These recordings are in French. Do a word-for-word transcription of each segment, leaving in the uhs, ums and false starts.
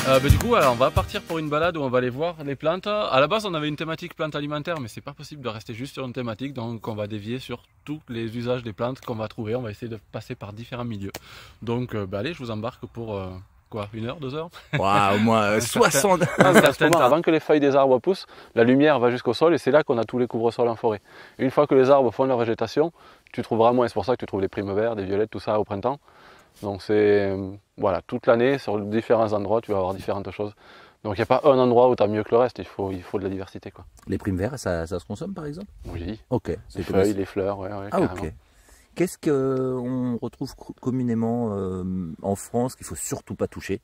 Euh, bah, du coup, alors, on va partir pour une balade où on va aller voir les plantes. À la base, on avait une thématique plantes alimentaires, mais c'est pas possible de rester juste sur une thématique, donc on va dévier sur tous les usages des plantes qu'on va trouver. On va essayer de passer par différents milieux. Donc, euh, bah, allez, je vous embarque pour euh, quoi, une heure, deux heures. Wow, au moins euh, soixante. Certainement, avant que les feuilles des arbres poussent, la lumière va jusqu'au sol et c'est là qu'on a tous les couvre-sols en forêt. Une fois que les arbres font leur végétation, tu trouveras moins. C'est pour ça que tu trouves les primes verts, des violettes, tout ça au printemps. Donc c'est voilà, toute l'année sur différents endroits tu vas avoir différentes choses. Donc il n'y a pas un endroit où tu as mieux que le reste, il faut, il faut de la diversité, quoi. Les primes verts, ça, ça se consomme par exemple? Oui. Ok. Les feuilles, les fleurs, ouais, ouais, ah carrément. ok. Qu'est-ce qu'on retrouve communément euh, en France qu'il faut surtout pas toucher?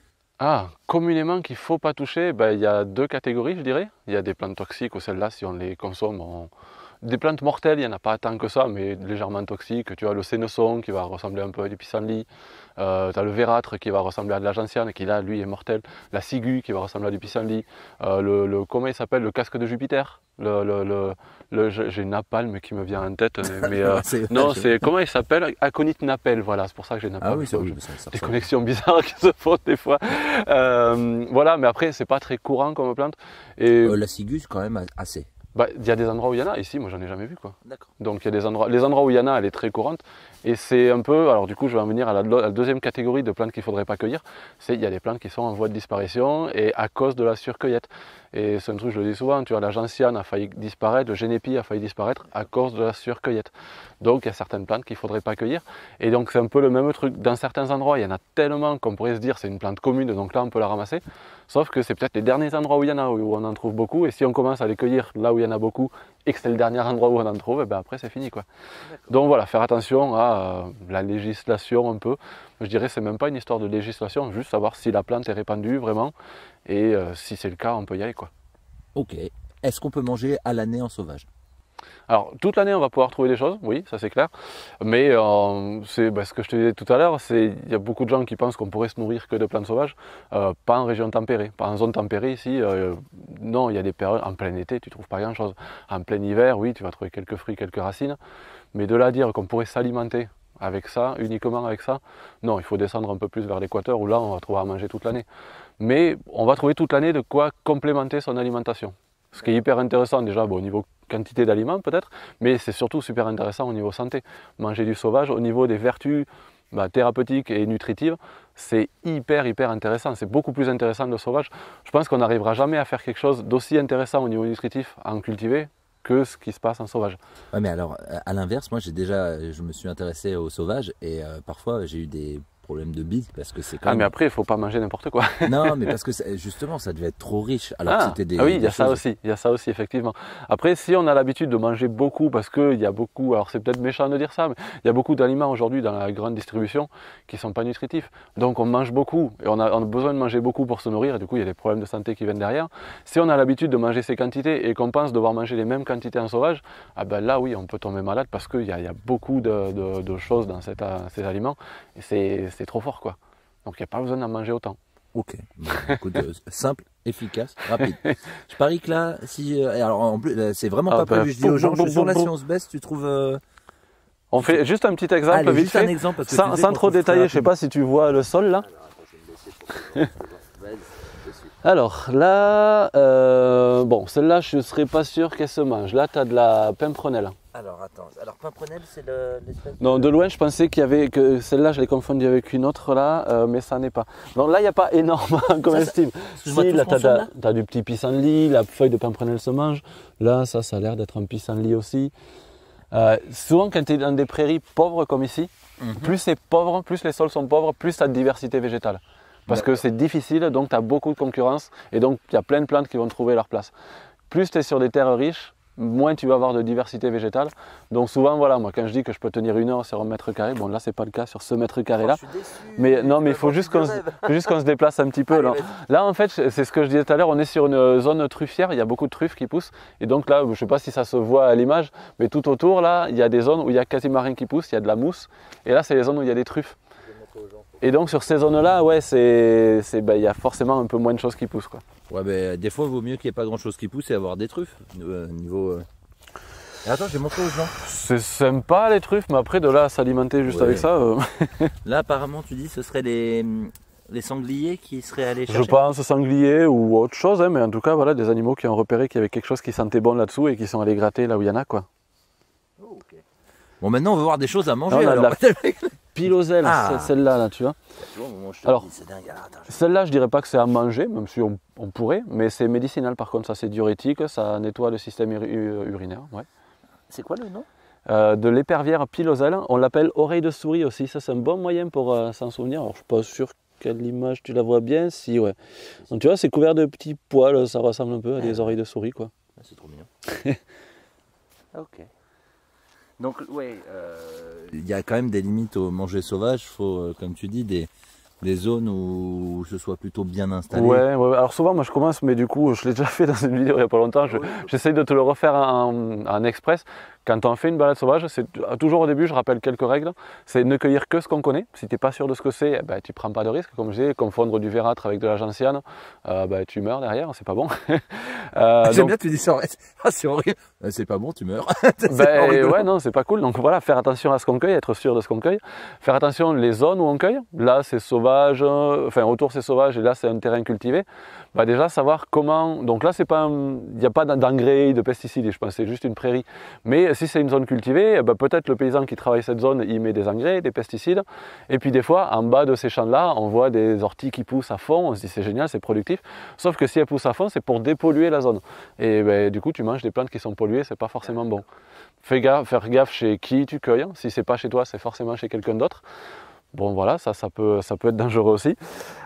Ah, communément qu'il ne faut pas toucher, ben, il y a deux catégories je dirais. Il y a des plantes toxiques, ou celles-là si on les consomme, on... des plantes mortelles, il n'y en a pas tant que ça, mais légèrement toxiques. Tu as le sénesson qui va ressembler un peu à du pissenlit, euh, tu as le vérâtre qui va ressembler à de la gentiane, qui là, lui, est mortel. La ciguë qui va ressembler à du pissenlit, euh, le, le, comment il s'appelle, le casque de Jupiter. Le, le, le, le, j'ai napalm qui me vient en tête, mais, mais euh, non, c'est comment il s'appelle, aconite napel, voilà, c'est pour ça que j'ai napalm. Ah oui, c'est horrible, ça, ça des connexions bizarres qui se font des fois. Euh, voilà, mais après, c'est pas très courant comme plante. Et euh, la ciguë, quand même assez. Bah, il y a des endroits où il y en a, ici moi j'en ai jamais vu, quoi. D'accord. Donc il y a des endroits, les endroits où il y en a, elle est très courante. Et c'est un peu, alors du coup je vais en venir à la, à la deuxième catégorie de plantes qu'il ne faudrait pas cueillir. C'est il y a des plantes qui sont en voie de disparition et à cause de la surcueillette. Et c'est un truc, je le dis souvent, tu vois, la gentiane a failli disparaître, le génépi a failli disparaître à cause de la surcueillette. Donc il y a certaines plantes qu'il ne faudrait pas cueillir. Et donc c'est un peu le même truc, dans certains endroits, il y en a tellement qu'on pourrait se dire c'est une plante commune, donc là on peut la ramasser. Sauf que c'est peut-être les derniers endroits où il y en a, où on en trouve beaucoup. Et si on commence à les cueillir là où il y en a beaucoup, et que c'est le dernier endroit où on en trouve, et ben après c'est fini, quoi. Donc voilà, faire attention à euh, la législation un peu. Je dirais c'est même pas une histoire de législation, juste savoir si la plante est répandue vraiment, et euh, si c'est le cas, on peut y aller, quoi. Ok. Est-ce qu'on peut manger à l'année en sauvage? Alors toute l'année on va pouvoir trouver des choses, oui, ça c'est clair, mais euh, c'est bah, ce que je te disais tout à l'heure, c'est il y a beaucoup de gens qui pensent qu'on pourrait se nourrir que de plantes sauvages, euh, pas en région tempérée, pas en zone tempérée ici, euh, non, il y a des périodes, en plein été tu trouves pas grand chose, en plein hiver, oui, tu vas trouver quelques fruits, quelques racines, mais de là à dire qu'on pourrait s'alimenter avec ça, uniquement avec ça, non, il faut descendre un peu plus vers l'équateur où là on va trouver à manger toute l'année, mais on va trouver toute l'année de quoi complémenter son alimentation. Ce qui est hyper intéressant déjà bon, au niveau quantité d'aliments peut-être, mais c'est surtout super intéressant au niveau santé. Manger du sauvage, au niveau des vertus bah, thérapeutiques et nutritives, c'est hyper hyper intéressant. C'est beaucoup plus intéressant le sauvage. Je pense qu'on n'arrivera jamais à faire quelque chose d'aussi intéressant au niveau nutritif en cultivé que ce qui se passe en sauvage. Ouais, mais alors, à l'inverse, moi j'ai déjà, je me suis intéressé au sauvage et euh, parfois j'ai eu des problème de bile parce que c'est quand ah même... mais après il faut pas manger n'importe quoi. Non mais parce que justement ça devait être trop riche alors ah, que c'était des... ah oui il y a choses... ça aussi, il y a ça aussi effectivement. Après si on a l'habitude de manger beaucoup parce qu'il y a beaucoup, alors c'est peut-être méchant de dire ça, mais il y a beaucoup d'aliments aujourd'hui dans la grande distribution qui sont pas nutritifs. Donc on mange beaucoup et on a, on a besoin de manger beaucoup pour se nourrir et du coup il y a des problèmes de santé qui viennent derrière. Si on a l'habitude de manger ces quantités et qu'on pense devoir manger les mêmes quantités en sauvage, ah ben là oui on peut tomber malade parce qu'il y, y a beaucoup de, de, de choses dans cette, ces aliments et c'est trop fort, quoi. Donc il n'y a pas besoin d'en manger autant. Ok, bon, écoute, euh, simple, efficace, rapide. Je parie que là, si, euh, alors en plus, c'est vraiment ah, pas bah, prévu. Je dis aux gens, je suis sûr là, si on se baisse, tu trouves. Euh... On fait juste un petit exemple, Allez, vite juste fait, un exemple parce que sans, sans trop détailler. Je sais pas si tu vois le sol là. Alors là, euh, bon, celle-là, je ne serais pas sûr qu'elle se mange. Là, tu as de la pimprenelle. Alors attends, alors pimprenelle, c'est l'espèce le, Non, de loin, je pensais qu'il y avait que celle-là, je l'ai confondue avec une autre là, euh, mais ça n'est pas. Donc là, il n'y a pas énorme comme estime. Si, là, tu as, as du petit pissenlit, la feuille de pimprenelle se mange. Là, ça, ça a l'air d'être un pissenlit aussi. Euh, souvent, quand tu es dans des prairies pauvres comme ici, mm-hmm. plus c'est pauvre, plus les sols sont pauvres, plus tu as de diversité végétale. Parce que c'est difficile, donc tu as beaucoup de concurrence et donc il y a plein de plantes qui vont trouver leur place. Plus tu es sur des terres riches, moins tu vas avoir de diversité végétale. Donc souvent, voilà, moi quand je dis que je peux tenir une heure sur un mètre carré, bon là c'est pas le cas sur ce mètre carré là. Oh, mais non, mais il faut juste qu'on se, qu se déplace un petit peu. Allez, là. là en fait, c'est ce que je disais tout à l'heure, on est sur une zone truffière, il y a beaucoup de truffes qui poussent. Et donc là, je sais pas si ça se voit à l'image, mais tout autour là, il y a des zones où il y a quasiment rien qui pousse, il y a de la mousse. Et là, c'est les zones où il y a des truffes. Et donc sur ces zones-là, ouais, c'est, bah, y a forcément un peu moins de choses qui poussent, quoi. Ouais, bah, des fois, il vaut mieux qu'il n'y ait pas grand-chose qui pousse et avoir des truffes. Euh, niveau. Euh... Et attends, j'ai montré aux gens. C'est sympa les truffes, mais après de là à s'alimenter juste ouais. avec ça. Euh... Là, apparemment, tu dis, ce serait les Les sangliers qui seraient allés chercher? Je pense sangliers ou autre chose, hein, mais en tout cas, voilà, des animaux qui ont repéré qu'il y avait quelque chose qui sentait bon là-dessous et qui sont allés gratter là où il y en a, quoi. Oh, okay. Bon, maintenant, on veut voir des choses à manger. Non, alors. La piloselle, ah. celle-là, là, tu vois. Alors, celle-là, je dirais pas que c'est à manger, même si on, on pourrait, mais c'est médicinal par contre, ça c'est diurétique, ça nettoie le système urinaire. Ouais. C'est quoi le nom? Euh, de l'épervière piloselle, on l'appelle oreille de souris aussi, ça c'est un bon moyen pour euh, s'en souvenir. Alors je suis pas sûr quelle image tu la vois bien, si ouais. Donc tu vois, c'est couvert de petits poils, ça ressemble un peu à des oreilles de souris quoi. C'est trop mignon. Ok. Donc ouais, euh... il y a quand même des limites au manger sauvage, il faut, euh, comme tu dis, des, des zones où ce soit plutôt bien installé. Ouais, ouais, alors souvent moi je commence, mais du coup je l'ai déjà fait dans une vidéo il n'y a pas longtemps, j'essaye je, de te le refaire en, en express. Quand on fait une balade sauvage, c'est toujours au début, je rappelle quelques règles, c'est ne cueillir que ce qu'on connaît. Si tu n'es pas sûr de ce que c'est, eh ben, tu ne prends pas de risque. Comme je disais, confondre du vérâtre avec de la gentiane, euh, ben, tu meurs derrière, c'est pas bon. euh, J'aime donc... bien, tu dis ça, ah, c'est horrible, c'est pas bon, tu meurs. Ben, ouais, non, c'est pas cool. Donc voilà, faire attention à ce qu'on cueille, être sûr de ce qu'on cueille. Faire attention les zones où on cueille. Là, c'est sauvage, enfin autour c'est sauvage et là, c'est un terrain cultivé. Ben, déjà, savoir comment. Donc là, il n'y a pas d'engrais, de pesticides, je pense, c'est juste une prairie. Mais si c'est une zone cultivée, ben peut-être le paysan qui travaille cette zone, il met des engrais, des pesticides. Et puis des fois, en bas de ces champs-là, on voit des orties qui poussent à fond. On se dit c'est génial, c'est productif. Sauf que si elles poussent à fond, c'est pour dépolluer la zone. Et ben, du coup, tu manges des plantes qui sont polluées, c'est pas forcément bon. Fais gaffe, faire gaffe chez qui tu cueilles. Si c'est pas chez toi, c'est forcément chez quelqu'un d'autre. Bon voilà, ça, ça peut, ça peut être dangereux aussi.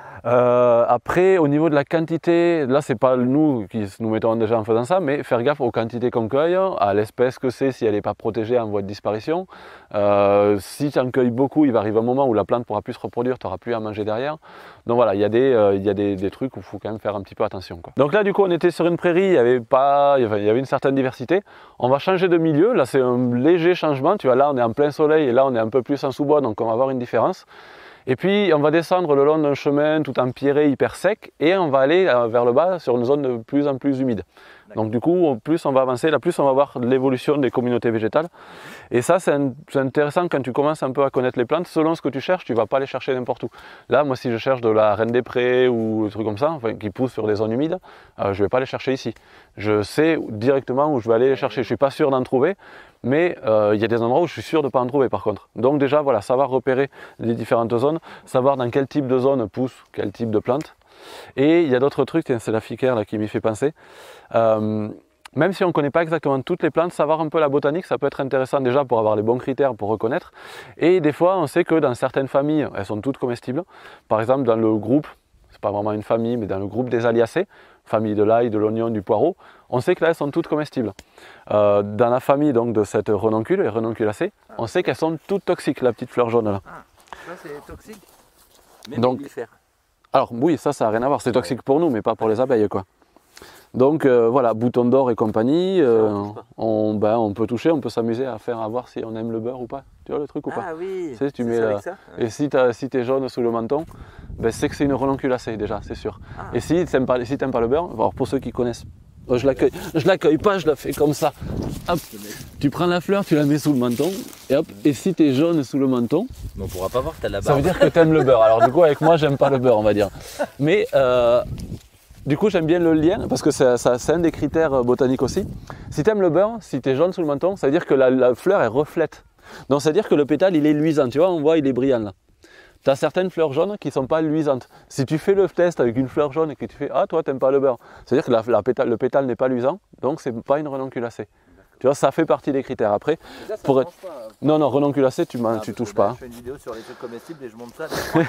Euh, après, au niveau de la quantité, là c'est pas nous qui nous mettons déjà en faisant ça, mais faire gaffe aux quantités qu'on cueille, à l'espèce que c'est, si elle n'est pas protégée en voie de disparition. Euh, si tu en cueilles beaucoup, il va arriver un moment où la plante ne pourra plus se reproduire, tu n'auras plus à manger derrière. Donc voilà, il y a des, euh, il y a des, des trucs où il faut quand même faire un petit peu attention, quoi. Donc là du coup on était sur une prairie, il y avait, pas, il y avait une certaine diversité. On va changer de milieu, là c'est un léger changement, tu vois, là on est en plein soleil et là on est un peu plus en sous-bois, donc on va avoir une différence. Et puis on va descendre le long d'un chemin tout empierré, hyper sec, et on va aller vers le bas sur une zone de plus en plus humide. Donc du coup, plus on va avancer, là plus on va voir l'évolution des communautés végétales. Et ça, c'est intéressant quand tu commences un peu à connaître les plantes. Selon ce que tu cherches, tu ne vas pas les chercher n'importe où. Là, moi, si je cherche de la reine des prés ou des trucs comme ça, enfin, qui poussent sur des zones humides, euh, je ne vais pas les chercher ici. Je sais directement où je vais aller les chercher. Je ne suis pas sûr d'en trouver, mais euh, il y a des endroits où je suis sûr de ne pas en trouver par contre. Donc déjà, voilà, savoir repérer les différentes zones, savoir dans quel type de zone pousse quel type de plante. Et il y a d'autres trucs, c'est la Ficaire là, qui m'y fait penser. Euh, même si on ne connaît pas exactement toutes les plantes, savoir un peu la botanique, ça peut être intéressant déjà pour avoir les bons critères pour reconnaître. Et des fois, on sait que dans certaines familles, elles sont toutes comestibles. Par exemple, dans le groupe, c'est pas vraiment une famille, mais dans le groupe des Aliacées, famille de l'ail, de l'oignon, du poireau, on sait que là, elles sont toutes comestibles. Euh, dans la famille donc, de cette renoncule, les renonculacées, on sait qu'elles sont toutes toxiques, la petite fleur jaune là. Ah, ça c'est toxique, même donc, alors oui, ça, ça n'a rien à voir, c'est toxique ouais. pour nous, mais pas pour les abeilles, quoi. Donc euh, voilà, bouton d'or et compagnie, euh, on, ben, on peut toucher, on peut s'amuser à faire à voir si on aime le beurre ou pas. Tu vois le truc ou pas? Ah oui, tu sais, tu mets, ça, et si tu si es jaune sous le menton, ben, c'est que c'est une renonculacée déjà, c'est sûr. Ah. Et si tu n'aimes pas, si t'aimes pas le beurre, alors pour ceux qui connaissent, je l'accueille, je l'accueille pas, je la fais comme ça. Hop, tu prends la fleur, tu la mets sous le menton, et hop, et si tu es jaune sous le menton, on pourra pas voir que tu as la barbe. Ça veut dire que tu aimes le beurre. Alors du coup, avec moi, j'aime pas le beurre, on va dire. Mais euh, du coup, j'aime bien le lien, parce que c'est un des critères botaniques aussi. Si tu aimes le beurre, si tu es jaune sous le menton, ça veut dire que la, la fleur, elle reflète. Donc ça veut dire que le pétale, il est luisant. Tu vois, on voit, il est brillant là. Tu as certaines fleurs jaunes qui ne sont pas luisantes. Si tu fais le test avec une fleur jaune et que tu fais « Ah, toi, tu n'aimes pas le beurre », ça veut dire que la, la pétale, le pétale n'est pas luisant, donc c'est pas une renonculacée. Tu vois, ça fait partie des critères. Après, ça, ça pour être... pas, euh... non, non, renonculacée, tu ne touches pas. Je fais une vidéo sur les trucs comestibles et je monte ça.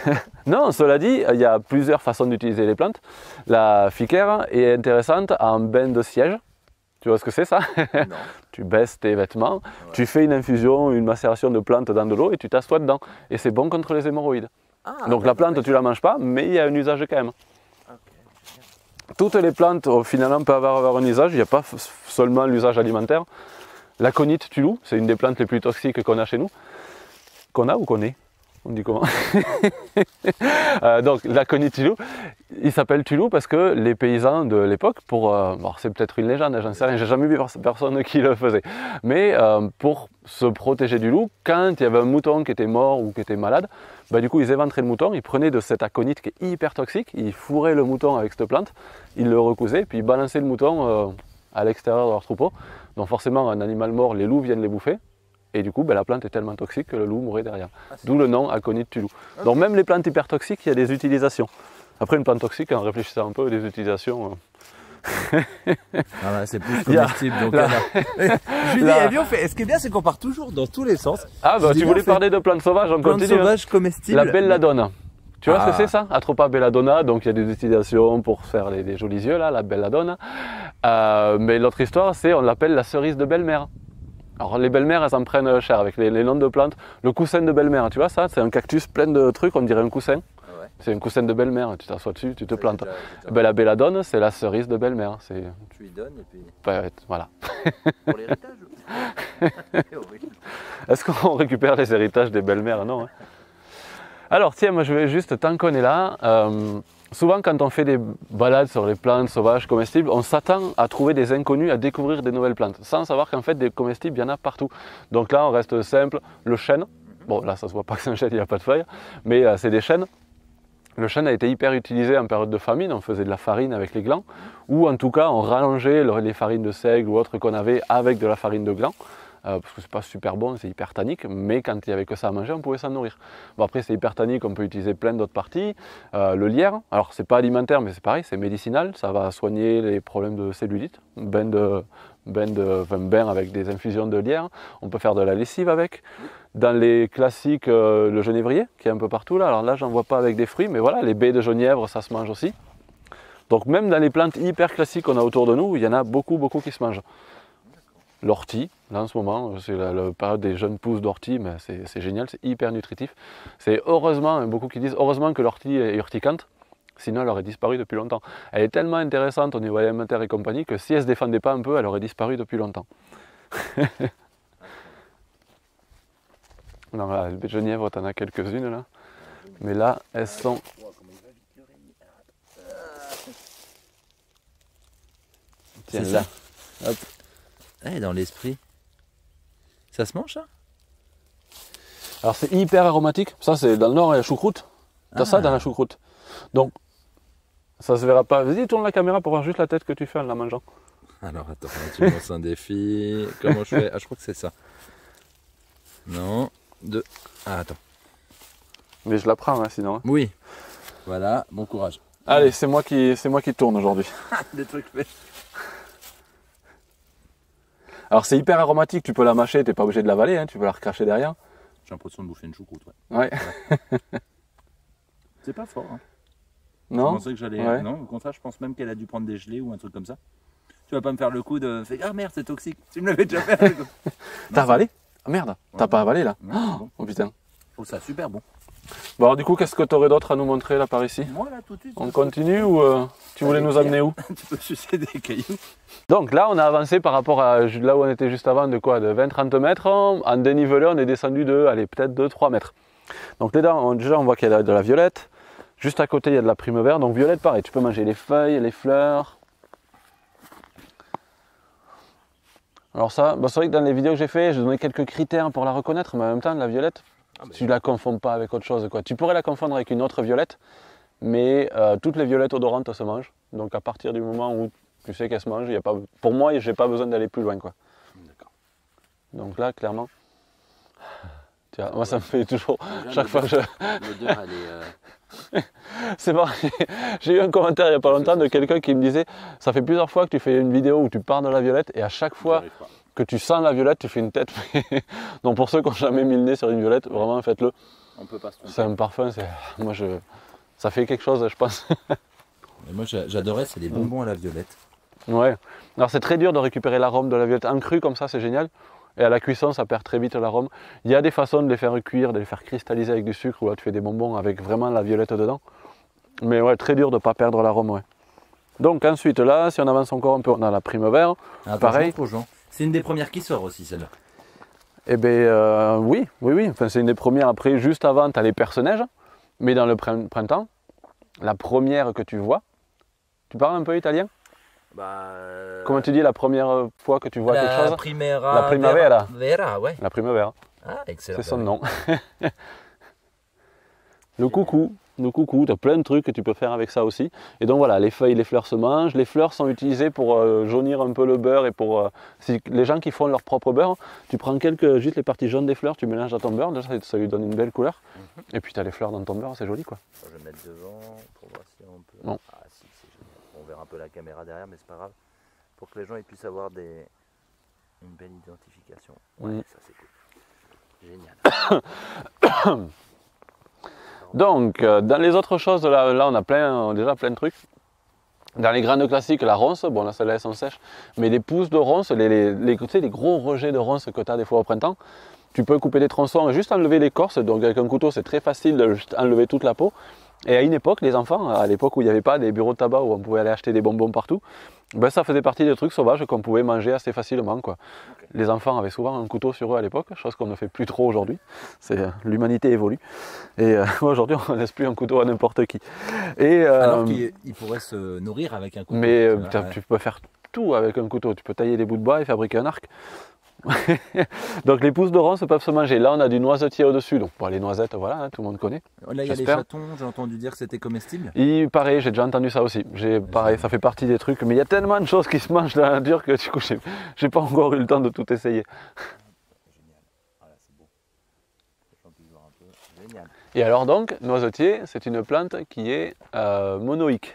Non, cela dit, il y a plusieurs façons d'utiliser les plantes. La Ficaire est intéressante en bain de siège. Tu vois ce que c'est ça? Non. Tu baisses tes vêtements, ouais. Tu fais une infusion, une macération de plantes dans de l'eau et tu t'assois dedans. Et c'est bon contre les hémorroïdes. Ah, donc la plante, tu ne la manges pas, mais il y a un usage quand même. Toutes les plantes, finalement, peuvent avoir, avoir un usage. Il n'y a pas seulement l'usage alimentaire. L'aconite tulou, c'est une des plantes les plus toxiques qu'on a chez nous. Qu'on a ou qu'on est? On dit comment? euh, Donc l'aconite tulou, il s'appelle tulou parce que les paysans de l'époque, pour, euh, c'est peut-être une légende, j'en sais rien, j'ai jamais vu personne qui le faisait, mais euh, pour se protéger du loup, quand il y avait un mouton qui était mort ou qui était malade, bah, du coup ils éventraient le mouton, ils prenaient de cet aconite qui est hyper toxique, ils fourraient le mouton avec cette plante, ils le recousaient, puis ils balançaient le mouton euh, à l'extérieur de leur troupeau. Donc forcément un animal mort, les loups viennent les bouffer, et du coup bah, la plante est tellement toxique que le loup mourait derrière. Ah, d'où le nom aconite tue loup. Okay. Donc même les plantes hyper toxiques, il y a des utilisations. Après une plante toxique, en réfléchissant un peu, des utilisations... Euh... Ah c'est plus comestible. Donc là, Julie, là... bien fait. Ce qui est bien, c'est qu'on part toujours dans tous les sens. Ah bah tu voulais parler de plantes sauvages, on plantes continue. Plantes sauvages comestibles. La belladonna. Tu vois ah. ce que c'est ça? Atropa belladonna, donc il y a des utilisations pour faire les, les jolis yeux là, la belladonna. Euh, mais l'autre histoire, c'est on l'appelle la cerise de belle-mère. Alors les belles-mères, elles en prennent cher avec les, les noms de plantes. Le coussin de belle-mère, tu vois ça? C'est un cactus plein de trucs, on dirait un coussin. C'est un coussin de belle-mère, tu t'assois dessus, tu te plantes. Déjà, déjà. Ben, la belladonna, c'est la cerise de belle-mère. Tu lui donnes et puis... Ben, voilà. Pour l'héritage. Est-ce qu'on récupère les héritages des belles-mères? Non. Hein. Alors tiens, moi je vais juste, tant qu'on est là, euh, souvent quand on fait des balades sur les plantes sauvages comestibles, on s'attend à trouver des inconnus, à découvrir des nouvelles plantes, sans savoir qu'en fait des comestibles, il y en a partout. Donc là, on reste simple, le chêne. Bon, là, ça se voit pas que c'est un chêne, il n'y a pas de feuilles, mais euh, c'est des chênes. Le chêne a été hyper utilisé en période de famine, on faisait de la farine avec les glands, ou en tout cas on rallongeait les farines de seigle ou autres qu'on avait avec de la farine de gland, euh, parce que c'est pas super bon, c'est hyper tannique, mais quand il n'y avait que ça à manger, on pouvait s'en nourrir. Bon après c'est hyper tannique, on peut utiliser plein d'autres parties. Euh, le lierre, alors c'est pas alimentaire mais c'est pareil, c'est médicinal, ça va soigner les problèmes de cellulite, bain de, bain de, enfin, bain avec des infusions de lierre, on peut faire de la lessive avec. Dans les classiques, euh, le genévrier, qui est un peu partout là. Alors là, j'en vois pas avec des fruits, mais voilà, les baies de genièvre, ça se mange aussi. Donc même dans les plantes hyper classiques qu'on a autour de nous, il y en a beaucoup, beaucoup qui se mangent. L'ortie, là en ce moment, c'est la, la période des jeunes pousses d'ortie, mais c'est génial, c'est hyper nutritif. C'est heureusement, beaucoup qui disent, heureusement que l'ortie est urticante, sinon elle aurait disparu depuis longtemps. Elle est tellement intéressante au niveau alimentaire et compagnie que si elle ne se défendait pas un peu, elle aurait disparu depuis longtemps. Non, là, les genièvres, t'en as quelques-unes là. Mais là, elles sont... Tiens, là. Hop. Eh, dans l'esprit. Ça se mange, ça? Alors, c'est hyper aromatique. Ça, c'est dans le nord, il y a la choucroute. T'as ah. ça dans la choucroute. Donc, ça se verra pas. Vas-y, tourne la caméra pour voir juste la tête que tu fais en la mangeant. Alors, attends, tu me lances un défi. Comment je fais? Ah, je crois que c'est ça. Non. Deux. Ah, attends. Mais je la prends, hein, sinon. Hein. Oui. Voilà, bon courage. Allez, c'est moi qui, c'est moi qui tourne aujourd'hui. Des trucs faits. Alors, c'est hyper aromatique, tu peux la mâcher, t'es pas obligé de l'avaler, hein, tu peux la recracher derrière. J'ai l'impression de bouffer une choucroute, ouais. Ouais. C'est pas fort, hein. Non. Je pensais que j'allais. Ouais. Non, au contraire, je pense même qu'elle a dû prendre des gelées ou un truc comme ça. Tu vas pas me faire le coup de. Ah merde, c'est toxique. Tu me l'avais déjà fait. T'as avalé? Ah merde, ouais, t'as pas avalé là? Ouais, oh, bon. Oh putain. Je trouve ça super bon. Bon alors du coup, qu'est-ce que tu aurais d'autre à nous montrer là par ici? Moi là tout de suite. On continue ou euh, tu voulais nous amener où? Tu peux sucer des cailloux. Donc là, on a avancé par rapport à là où on était juste avant de quoi? De vingt à trente mètres. En dénivelé, on est descendu de, allez, peut-être deux à trois mètres. Donc là, on, déjà, on voit qu'il y a de la violette. Juste à côté, il y a de la primevère. Donc violette, pareil, tu peux manger les feuilles, les fleurs. Alors ça, bah c'est vrai que dans les vidéos que j'ai fait, je donnais quelques critères pour la reconnaître, mais en même temps, la violette, ah tu ne la confonds pas avec autre chose, quoi. Tu pourrais la confondre avec une autre violette, mais euh, toutes les violettes odorantes se mangent. Donc à partir du moment où tu sais qu'elles se mangent, y a pas, pour moi, je n'ai pas besoin d'aller plus loin, quoi. D'accord. Donc là, clairement, tu vois, moi ça me fait toujours, chaque fois que je... L'odeur, elle est... Euh... C'est bon, j'ai eu un commentaire il n'y a pas longtemps de quelqu'un qui me disait ça fait plusieurs fois que tu fais une vidéo où tu parles de la violette et à chaque fois que tu sens la violette tu fais une tête. Donc pour ceux qui n'ont jamais mis le nez sur une violette, vraiment faites-le. C'est un parfum, moi je... ça fait quelque chose je pense. Et moi j'adorais, c'est les bonbons à la violette. Ouais, alors c'est très dur de récupérer l'arôme de la violette en cru comme ça, c'est génial. Et à la cuisson, ça perd très vite l'arôme. Il y a des façons de les faire cuire, de les faire cristalliser avec du sucre, ou là tu fais des bonbons avec vraiment la violette dedans. Mais ouais, très dur de ne pas perdre l'arôme. Ouais. Donc ensuite là, si on avance encore un peu, on a la primevère. Ah, pareil. C'est une des premières qui sort aussi celle-là. Eh bien euh, oui, oui, oui. Enfin, c'est une des premières. Après, juste avant, tu as les personnages. Mais dans le printemps, la première que tu vois, tu parles un peu italien? Bah, euh... Comment tu dis la première fois que tu vois la quelque chose? Primera, la primavera. Vera, ouais. La primavera. Ah, excellent. C'est son nom. Le coucou, le coucou, tu as plein de trucs que tu peux faire avec ça aussi. Et donc voilà, les feuilles, les fleurs se mangent. Les fleurs sont utilisées pour euh, jaunir un peu le beurre et pour euh, si les gens qui font leur propre beurre, tu prends quelques, juste les parties jaunes des fleurs, tu mélanges dans ton beurre, ça, ça lui donne une belle couleur. Mm-hmm. Et puis tu as les fleurs dans ton beurre, c'est joli quoi. Je vais mettre devant pour voir si on peut. Non. Ah si, c'est génial. On verra un peu la caméra derrière, mais c'est pas grave. Pour que les gens ils puissent avoir des... une belle identification. Ouais, mm. Ça c'est cool. Génial. Donc, euh, dans les autres choses, là, là on a plein, déjà plein de trucs. Dans les graines classiques, la ronce, bon là celles-là elles sont sèches, mais les pousses de ronce, les, les, les, tu sais, les gros rejets de ronce que tu as des fois au printemps, tu peux couper des tronçons et juste enlever l'écorce. Donc avec un couteau c'est très facile de juste enlever toute la peau. Et à une époque, les enfants, à l'époque où il n'y avait pas des bureaux de tabac où on pouvait aller acheter des bonbons partout, ben ça faisait partie des trucs sauvages qu'on pouvait manger assez facilement, quoi. Okay. Les enfants avaient souvent un couteau sur eux à l'époque, chose qu'on ne fait plus trop aujourd'hui. L'humanité évolue. Et euh, aujourd'hui, on ne laisse plus un couteau à n'importe qui. Et, euh, Alors qu'il pourrait se nourrir avec un couteau. Mais euh, ouais. Tu peux faire tout avec un couteau. Tu peux tailler des bouts de bois et fabriquer un arc. Donc les pousses de ronce peuvent se manger. Là on a du noisetier au-dessus, donc bon, les noisettes, voilà, hein, tout le monde connaît. Là il y a les chatons, j'ai entendu dire que c'était comestible. Il pareil, j'ai déjà entendu ça aussi. Pareil, ça fait partie des trucs, mais il y a tellement de choses qui se mangent dans la nature que du coup j'ai pas encore eu le temps de tout essayer. Génial, voilà, c'est beau. Voir un peu. Génial. Et alors donc, noisetier, c'est une plante qui est euh, monoïque.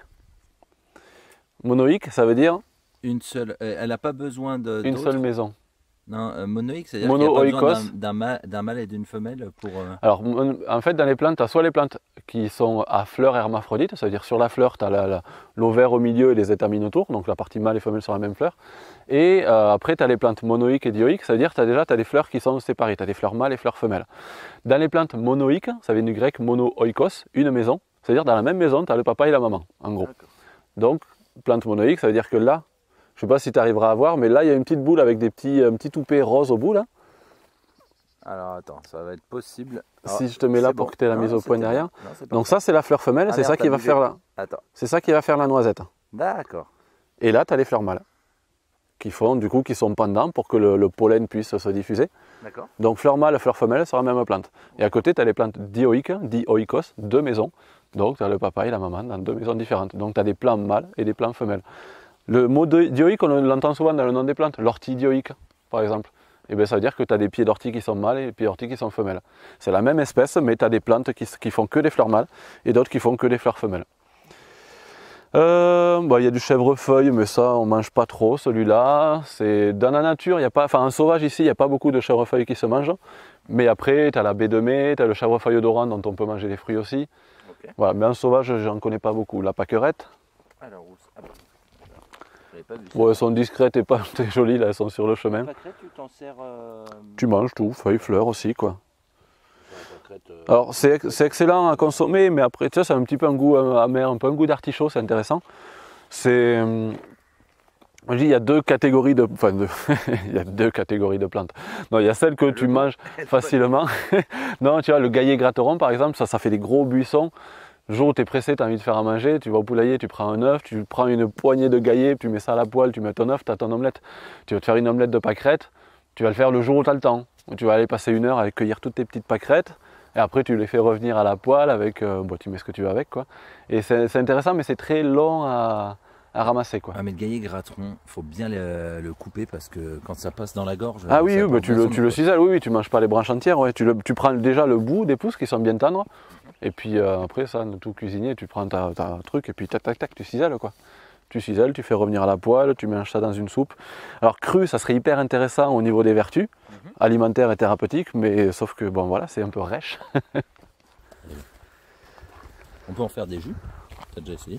Monoïque, ça veut dire une seule, elle n'a pas besoin de. Une seule maison. Non, euh, monoïque, c'est-à-dire qu'il n'y a pas besoin d'un mâle, mâle et d'une femelle pour... Euh... Alors, en fait, dans les plantes, tu as soit les plantes qui sont à fleurs hermaphrodites, c'est-à-dire sur la fleur, tu as l'ovaire au milieu et les étamines autour, donc la partie mâle et femelle sur la même fleur. Et euh, après, tu as les plantes monoïques et dioïques, c'est-à-dire que tu as déjà as des fleurs qui sont séparées, tu as des fleurs mâles et fleurs femelles. Dans les plantes monoïques, ça vient du grec mono-oikos, une maison, c'est-à-dire dans la même maison, tu as le papa et la maman, en gros. Donc, plante monoïque, ça veut dire que là, je ne sais pas si tu arriveras à voir, mais là, il y a une petite boule avec des petits, un petit toupet rose au bout, là. Alors, attends, ça va être possible. Alors, si je te mets là pour bon. que tu aies la non, mise au point derrière. Non, donc ça, c'est la fleur femelle, ah, c'est ça qui va faire la... C'est ça qui va faire la noisette. D'accord. Et là, tu as les fleurs mâles, qui font, du coup, qui sont pendants pour que le, le pollen puisse se diffuser. D'accord. Donc, fleur mâle, fleur femelle, sur la même plante. Et à côté, tu as les plantes dioïques, dioïkos, deux maisons. Donc, tu as le papa et la maman dans deux maisons différentes. Donc, tu as des plants mâles et des plants femelles. Le mot dioïque, on l'entend souvent dans le nom des plantes, l'ortie dioïque par exemple. Et bien ça veut dire que tu as des pieds d'ortie qui sont mâles et des pieds d'ortie qui sont femelles. C'est la même espèce, mais tu as des plantes qui, qui font que des fleurs mâles et d'autres qui font que des fleurs femelles. Euh, bah, y a du chèvrefeuille, mais ça on mange pas trop celui-là. C'est dans la nature, y a pas, enfin en sauvage ici, il n'y a pas beaucoup de chèvrefeuille qui se mangent. Mais après, tu as la baie de mai, tu as le chèvrefeuille odorant dont on peut manger les fruits aussi. Okay. Voilà, mais en sauvage, j'en connais pas beaucoup. La pâquerette. Alors, bon, elles sont discrètes et pas jolies, là, elles sont sur le chemin. La pâquerette, tu t'en sers euh... Tu manges tout, feuilles, fleurs aussi, quoi. Euh... Alors, c'est excellent à consommer, mais après, tu sais, ça a un petit peu un goût amer, un peu un goût d'artichaut, c'est intéressant. C'est... Je dis, il y a deux catégories de... Enfin, de... il y a deux catégories de plantes. Non, il y a celles que tu manges facilement. Non, tu vois, le gaillet gratteron, par exemple, ça, ça fait des gros buissons. Le jour où tu es pressé, tu as envie de faire à manger, tu vas au poulailler, tu prends un œuf, tu prends une poignée de gaillet, tu mets ça à la poêle, tu mets ton œuf, tu as ton omelette. Tu vas te faire une omelette de pâquerettes, tu vas le faire le jour où tu as le temps. Tu vas aller passer une heure à cueillir toutes tes petites pâquerettes, et après tu les fais revenir à la poêle avec, euh, bon, tu mets ce que tu veux avec, quoi. Et c'est intéressant, mais c'est très long à, à ramasser, quoi. Ah, mais le gaillet gratteron, il faut bien le, le couper parce que quand ça passe dans la gorge... Ah oui, oui bah tu, le, tu le cisèles, oui, oui, tu manges pas les branches entières, ouais. tu, le, tu prends déjà le bout des pousses qui sont bien tendres. Et puis euh, après ça, tout cuisiner, tu prends ta, ta truc et puis tac tac tac, tu cisèles quoi. Tu cisèles, tu fais revenir à la poêle, tu mélanges ça dans une soupe. Alors cru, ça serait hyper intéressant au niveau des vertus, mm-hmm. alimentaires et thérapeutiques, mais sauf que bon voilà, c'est un peu rêche. On peut en faire des jus, t'as déjà essayé?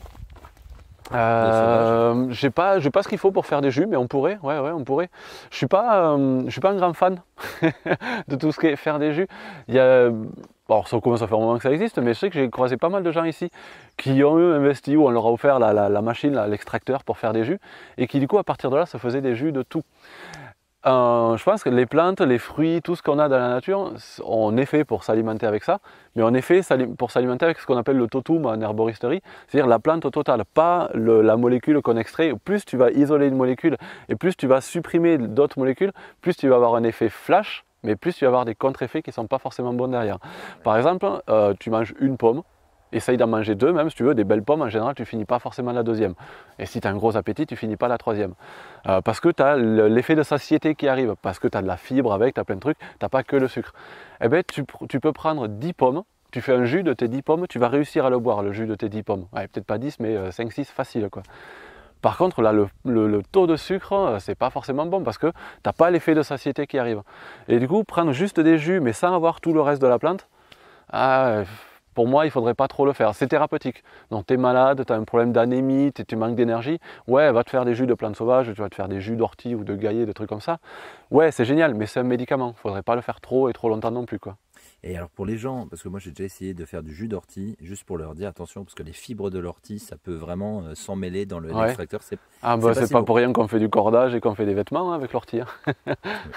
Euh, je sais pas, pas ce qu'il faut pour faire des jus, mais on pourrait, ouais, ouais, on pourrait. Je suis pas, euh, je suis pas un grand fan de tout ce qui est faire des jus. Il y a, alors ça commence à faire un moment que ça existe, mais je sais que j'ai croisé pas mal de gens ici qui ont eu investi ou on leur a offert la, la, la machine, l'extracteur pour faire des jus, et qui du coup à partir de là se faisaient des jus de tout. Euh, je pense que les plantes, les fruits, tout ce qu'on a dans la nature, on est fait pour s'alimenter avec ça, mais on est fait pour s'alimenter avec ce qu'on appelle le totum en herboristerie, c'est-à-dire la plante totale, pas le, la molécule qu'on extrait. Plus tu vas isoler une molécule et plus tu vas supprimer d'autres molécules, plus tu vas avoir un effet flash, mais plus tu vas avoir des contre-effets qui ne sont pas forcément bons derrière. Par exemple, euh, tu manges une pomme, essaye d'en manger deux même si tu veux, des belles pommes en général tu finis pas forcément la deuxième. Et si tu as un gros appétit, tu finis pas la troisième. Euh, parce que tu as l'effet de satiété qui arrive, parce que tu as de la fibre avec, tu as plein de trucs, tu n'as pas que le sucre. Eh bien tu, tu peux prendre dix pommes, tu fais un jus de tes dix pommes, tu vas réussir à le boire, le jus de tes dix pommes. Ouais, peut-être pas dix, mais cinq six facile quoi. Par contre, là, le, le, le taux de sucre, c'est pas forcément bon parce que tu n'as pas l'effet de satiété qui arrive. Et du coup, prendre juste des jus, mais sans avoir tout le reste de la plante, ah, pour moi, il ne faudrait pas trop le faire. C'est thérapeutique. Donc, tu es malade, tu as un problème d'anémie, tu manques d'énergie. Ouais, va te faire des jus de plantes sauvages, tu vas te faire des jus d'ortie ou de gaillet, des trucs comme ça. Ouais, c'est génial, mais c'est un médicament. Il ne faudrait pas le faire trop et trop longtemps non plus, quoi. Et alors pour les gens, parce que moi j'ai déjà essayé de faire du jus d'ortie, juste pour leur dire attention, parce que les fibres de l'ortie, ça peut vraiment euh, s'emmêler dans l'extracteur. Ouais. Ah bah c'est pas, pas si pour rien qu'on fait du cordage et qu'on fait des vêtements hein, avec l'ortie. Hein.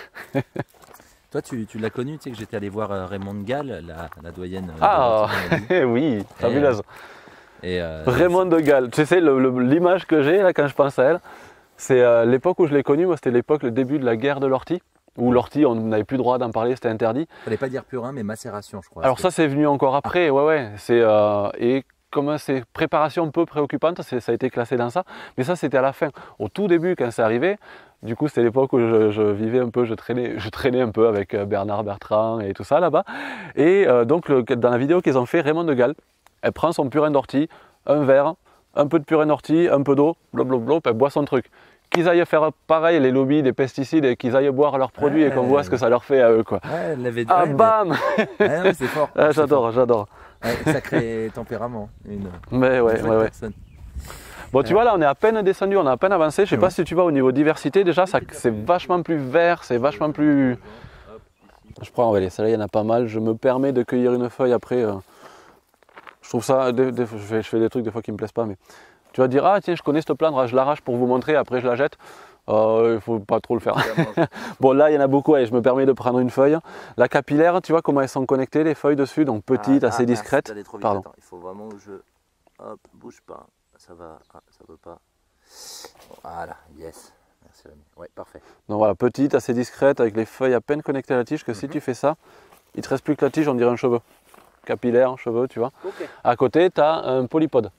Toi tu, tu l'as connu, tu sais que j'étais allé voir euh, Raymond de Galles, la, la doyenne. Ah oui, fabuleuse. Et euh, Raymond de Galles, tu sais l'image que j'ai là quand je pense à elle, c'est euh, l'époque où je l'ai connue, moi c'était l'époque, le début de la guerre de l'ortie. Où l'ortie, on n'avait plus le droit d'en parler, c'était interdit. Il ne fallait pas dire purin, mais macération, je crois. Alors ça, c'est venu encore après, ah. ouais, ouais. Euh, et comme c'est préparation un peu préoccupante, ça a été classé dans ça. Mais ça, c'était à la fin. Au tout début, quand c'est arrivé, du coup, c'était l'époque où je, je vivais un peu, je traînais, je traînais un peu avec Bernard Bertrand et tout ça là-bas. Et euh, donc, le, dans la vidéo qu'ils ont fait, Raymond de Galles, elle prend son purin d'ortie, un verre, un peu de purin d'ortie, un peu d'eau, blablabla, elle boit son truc. Qu'ils aillent faire pareil, les lobbies des pesticides, et qu'ils aillent boire leurs produits ouais, et qu'on voit ce que ça leur fait à eux. Quoi. Ouais, elle l'avait dit. Ah, ouais, bam mais... ouais, c'est fort. Ah, j'adore, j'adore. Ouais, sacré tempérament. Une... Mais ouais, ouais, ouais. Bon, tu ouais. vois, là, on est à peine descendu, on a à peine avancé. Je sais ouais. pas si tu vois au niveau diversité, déjà, c'est vachement plus vert, c'est vachement plus... Je prends, ouais, celle-là, il y en a pas mal. Je me permets de cueillir une feuille après. Euh... Je trouve ça, des, des, je, fais, je fais des trucs des fois qui me plaisent pas, mais... Tu vas dire, ah tiens, je connais cette plante, je l'arrache pour vous montrer, après je la jette. Euh, il ne faut pas trop le faire. Bon, là, il y en a beaucoup, et je me permets de prendre une feuille. La capillaire, tu vois comment elles sont connectées, les feuilles dessus, donc petites, ah, assez ah, discrètes. Trop vite. Pardon. Attends, il faut vraiment que je... Hop, bouge pas. Ça va, ah, ça veut pas. Voilà, yes. Merci Rémi. Ouais, parfait. Donc voilà, petite, assez discrète, avec les feuilles à peine connectées à la tige, que mm-hmm. si tu fais ça, il ne te reste plus que la tige, on dirait un cheveu. Capillaire, cheveux, tu vois. Okay. À côté, tu as un polypode.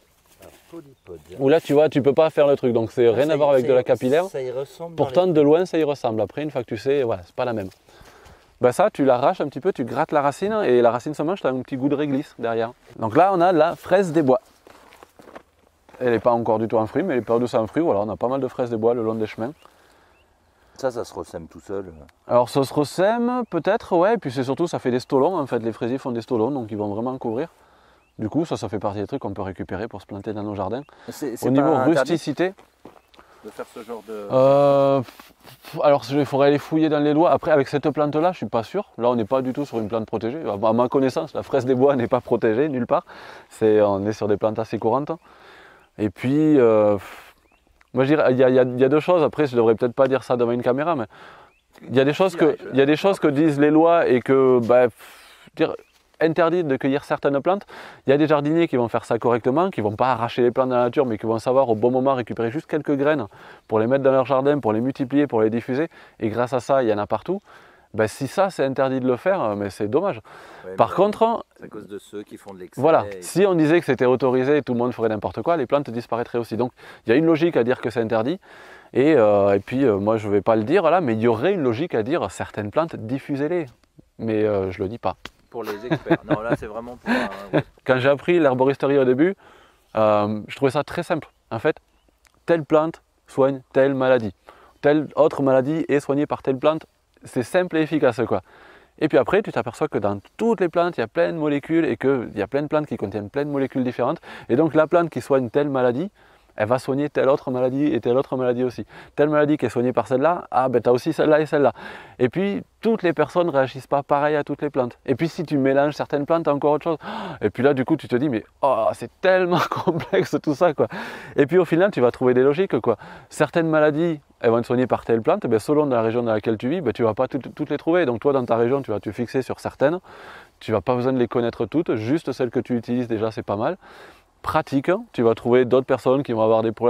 Où là tu vois, tu peux pas faire le truc, donc c'est rien à voir avec de la capillaire. Ça y ressemble. Pourtant de loin ça y ressemble. Après une fois que tu sais, voilà, c'est pas la même. Ben ça tu l'arraches un petit peu, tu grattes la racine et la racine se mange, tu as un petit goût de réglisse derrière. Donc là on a la fraise des bois. Elle n'est pas encore du tout en fruit, mais elle est période de en fruit, voilà, on a pas mal de fraises des bois le long des chemins. Ça, ça se ressème tout seul. Alors ça se ressème peut-être, ouais, et puis c'est surtout ça fait des stolons en fait, les fraisiers font des stolons, donc ils vont vraiment couvrir. Du coup, ça, ça fait partie des trucs qu'on peut récupérer pour se planter dans nos jardins. C'est, c'est Au niveau rusticité, de faire ce genre de... Euh, alors, il faudrait aller fouiller dans les lois. Après, avec cette plante-là, je ne suis pas sûr. Là, on n'est pas du tout sur une plante protégée. À ma connaissance, la fraise des bois n'est pas protégée nulle part. C'est, on est sur des plantes assez courantes. Et puis, euh, moi, je dirais, il y, y, y a deux choses. Après, je ne devrais peut-être pas dire ça devant une caméra, mais il y a des choses que, il y a des choses que disent les lois et que, bah, dire, interdit de cueillir certaines plantes. Il y a des jardiniers qui vont faire ça correctement, qui ne vont pas arracher les plantes dans la nature, mais qui vont savoir au bon moment récupérer juste quelques graines pour les mettre dans leur jardin, pour les multiplier, pour les diffuser. Et grâce à ça, il y en a partout. Ben, si ça, c'est interdit de le faire, mais c'est dommage. Ouais, Par contre... C'est à cause de ceux qui font de l'excès. Voilà, et... si on disait que c'était autorisé et tout le monde ferait n'importe quoi, les plantes disparaîtraient aussi. Donc, il y a une logique à dire que c'est interdit. Et, euh, et puis, euh, moi, je ne vais pas le dire, là, mais il y aurait une logique à dire certaines plantes, diffusez-les. Mais euh, je ne le dis pas. Pour les experts. Non, là, c'est vraiment pour... Un... Quand j'ai appris l'herboristerie au début, euh, je trouvais ça très simple. En fait, telle plante soigne telle maladie. Telle autre maladie est soignée par telle plante. C'est simple et efficace, quoi. Et puis après, tu t'aperçois que dans toutes les plantes, il y a plein de molécules et qu'il y a plein de plantes qui contiennent plein de molécules différentes. Et donc, la plante qui soigne telle maladie, elle va soigner telle autre maladie et telle autre maladie aussi. Telle maladie qui est soignée par celle-là, ah ben tu as aussi celle-là et celle-là. Et puis, toutes les personnes ne réagissent pas pareil à toutes les plantes. Et puis, si tu mélanges certaines plantes, tu as encore autre chose. Et puis là, du coup, tu te dis, mais oh, c'est tellement complexe tout ça, quoi. Et puis, au final, tu vas trouver des logiques, quoi. Certaines maladies, elles vont être soignées par telle plante, ben, selon la région dans laquelle tu vis, ben, tu ne vas pas tout, toutes les trouver. Donc, toi, dans ta région, tu vas te fixer sur certaines. Tu n'as pas besoin de les connaître toutes, juste celles que tu utilises déjà, c'est pas mal. Pratique, tu vas trouver d'autres personnes qui vont avoir des problèmes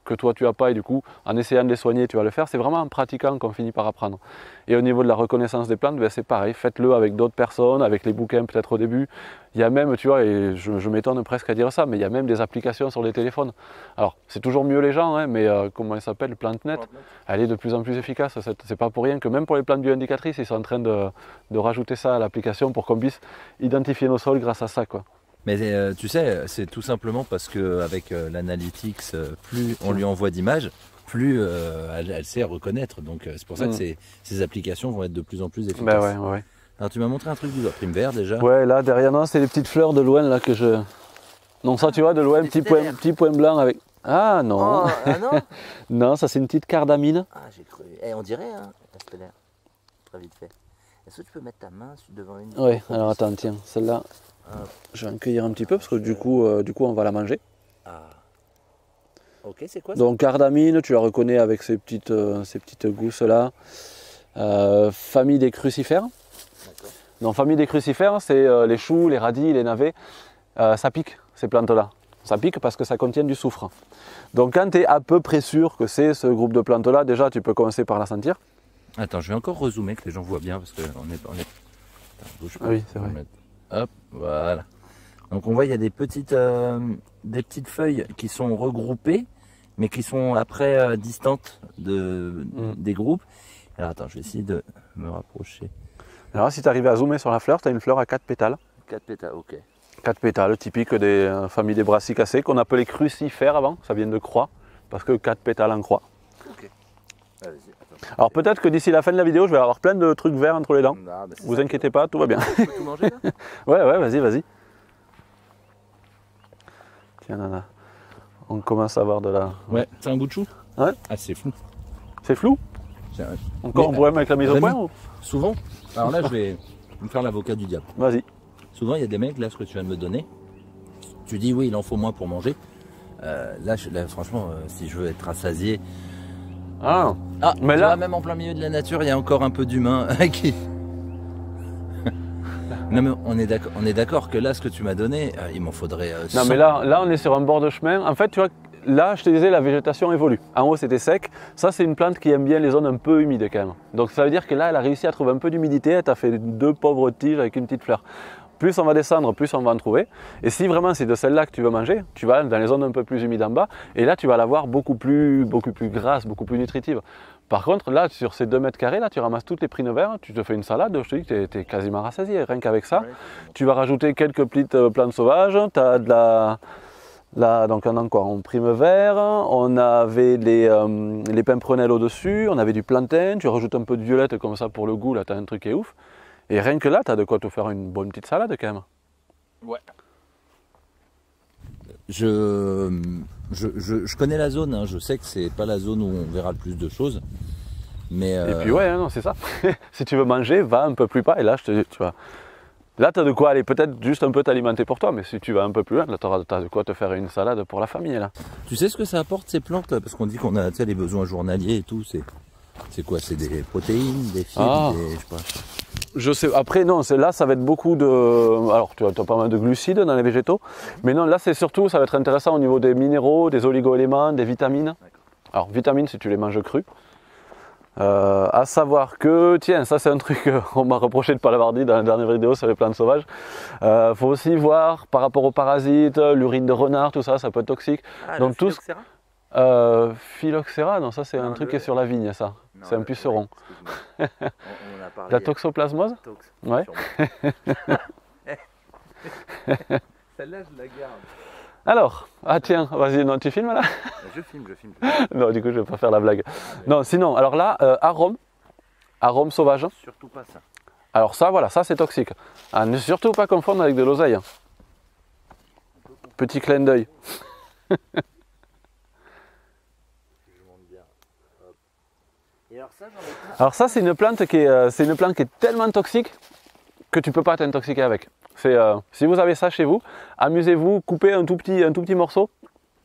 que toi tu n'as pas et du coup en essayant de les soigner tu vas le faire. C'est vraiment en pratiquant qu'on finit par apprendre. Et au niveau de la reconnaissance des plantes, ben c'est pareil, faites-le avec d'autres personnes, avec les bouquins peut-être au début. Il y a même, tu vois, et je, je m'étonne presque à dire ça, mais il y a même des applications sur les téléphones. Alors c'est toujours mieux les gens, hein, mais euh, comment elle s'appelle, PlanteNet, elle est de plus en plus efficace. C'est pas pour rien que même pour les plantes bioindicatrices, ils sont en train de, de rajouter ça à l'application pour qu'on puisse identifier nos sols grâce à ça, quoi. Mais euh, tu sais, c'est tout simplement parce qu'avec euh, l'analytics, euh, plus on lui envoie d'images, plus euh, elle, elle sait reconnaître. Donc euh, c'est pour ça mmh. que ces, ces applications vont être de plus en plus efficaces. Ben ouais, ouais. Alors tu m'as montré un truc du doigt prime vert déjà. Ouais, là derrière moi, c'est les petites fleurs de loin là que je... Non, ça tu vois, de loin, petit point, petit point blanc avec... Ah non, oh, ah, non, non, ça c'est une petite cardamine. Ah j'ai cru, eh, on dirait, hein, l'air très vite fait. Est-ce que tu peux mettre ta main devant une... Oui, alors attends, tiens, celle-là, je vais en cueillir un petit peu parce que du coup, euh, du coup on va la manger. Ah. Ok, c'est quoi ça? Donc cardamine, tu la reconnais avec ces petites, euh, ces petites gousses là. Euh, famille des crucifères. Donc famille des crucifères, c'est euh, les choux, les radis, les navets. Euh, ça pique ces plantes-là. Ça pique parce que ça contient du soufre. Donc quand tu es à peu près sûr que c'est ce groupe de plantes-là, déjà tu peux commencer par la sentir. Attends, je vais encore rezoomer que les gens voient bien parce qu'on est... On est... Attends, bouge pas. Ah oui, c'est vrai. Mettre... Hop, voilà. Donc on voit il y a des petites, euh, des petites feuilles qui sont regroupées, mais qui sont après euh, distantes de, mm. des groupes. Alors attends, je vais essayer de me rapprocher. Alors si tu arrives à zoomer sur la fleur, tu as une fleur à quatre pétales. quatre pétales, ok. quatre pétales, typiques des euh, familles des brassicacées, qu'on appelait crucifères avant, ça vient de croix, parce que quatre pétales en croix. Ok. Alors peut-être que d'ici la fin de la vidéo, je vais avoir plein de trucs verts entre les dents. Non, vous inquiétez pas, tout va bien. Tu peux tout manger là? Ouais, ouais, vas-y, vas-y. Tiens, Nana, on commence à avoir de la... Ouais, c'est un bout de chou? Ouais. Ah, c'est flou. C'est flou? Un... Encore Mais, un problème avec la mise au point ou... Souvent, alors là je vais me faire l'avocat du diable. Vas-y. Souvent il y a des mecs, là ce que tu viens de me donner, tu dis oui il en faut moins pour manger. Euh, là, je, là franchement, euh, si je veux être rassasié... Ah, ah mais là, vois, même en plein milieu de la nature, il y a encore un peu d'humain qui... Non mais on est d'accord, on est d'accord que là, ce que tu m'as donné, euh, il m'en faudrait. Euh, non mais là, là, on est sur un bord de chemin. En fait, tu vois, là, je te disais, la végétation évolue. En haut, c'était sec. Ça, c'est une plante qui aime bien les zones un peu humides quand même. Donc ça veut dire que là, elle a réussi à trouver un peu d'humidité. Elle t'a fait deux pauvres tiges avec une petite fleur. Plus on va descendre, plus on va en trouver. Et si vraiment c'est de celle-là que tu veux manger, tu vas dans les zones un peu plus humides en bas. Et là, tu vas la voir beaucoup plus, beaucoup plus grasse, beaucoup plus nutritive. Par contre, là, sur ces deux mètres carrés, là, tu ramasses toutes les prines verts, tu te fais une salade, je te dis que tu es, es quasiment rassasié, rien qu'avec ça. Ouais. Tu vas rajouter quelques petites plantes sauvages, tu as de la... Là, donc on a quoi? En prime vert, on avait les, euh, les pimprenelles au-dessus, on avait du plantain, tu rajoutes un peu de violette comme ça pour le goût, là tu as un truc qui est ouf. Et rien que là, tu as de quoi te faire une bonne petite salade quand même. Ouais. Je, je, je, je connais la zone, hein. Je sais que c'est pas la zone où on verra le plus de choses. Mais euh... Et puis ouais, non, c'est ça. Si tu veux manger, va un peu plus bas et là, je te dis, tu vois. Là, tu as de quoi aller peut-être juste un peu t'alimenter pour toi, mais si tu vas un peu plus loin, là, tu auras de quoi te faire une salade pour la famille. Là. Tu sais ce que ça apporte ces plantes? Parce qu'on dit qu'on a les besoins journaliers et tout. C'est quoi? C'est des protéines, des fibres, ah. des, je sais pas. Je sais, après non, là ça va être beaucoup de... Alors tu as, tu as pas mal de glucides dans les végétaux, mais non, là c'est surtout, ça va être intéressant au niveau des minéraux, des oligo-éléments, des vitamines. Alors vitamines si tu les manges crues. Euh, à savoir que, tiens, ça c'est un truc qu'on m'a reproché de ne pas l'avoir dit dans la dernière vidéo sur les plantes sauvages. Il euh, faut aussi voir par rapport aux parasites, l'urine de renard, tout ça, ça peut être toxique. Ah, donc tout euh, Phylloxéra, non, ça c'est un truc le... qui est sur la vigne, ça. C'est un puceron. Ouais, on, on a parlé la toxoplasmose. Tox, ouais. Celle-là, je la garde. Alors, ah tiens, vas-y, non, tu filmes là? Je filme, je filme. Je filme. Non, du coup, je vais pas faire la blague. Ah, mais... Non, sinon, alors là, euh, arôme, arôme sauvage. Surtout pas ça. Alors ça, voilà, ça c'est toxique. Ah, ne surtout pas confondre avec de l'oseille. Petit clin d'œil. Alors ça, c'est une plante qui est, euh, c'est une plante qui est tellement toxique que tu peux pas t'intoxiquer avec. Euh, si vous avez ça chez vous, amusez-vous, coupez un tout petit, un tout petit morceau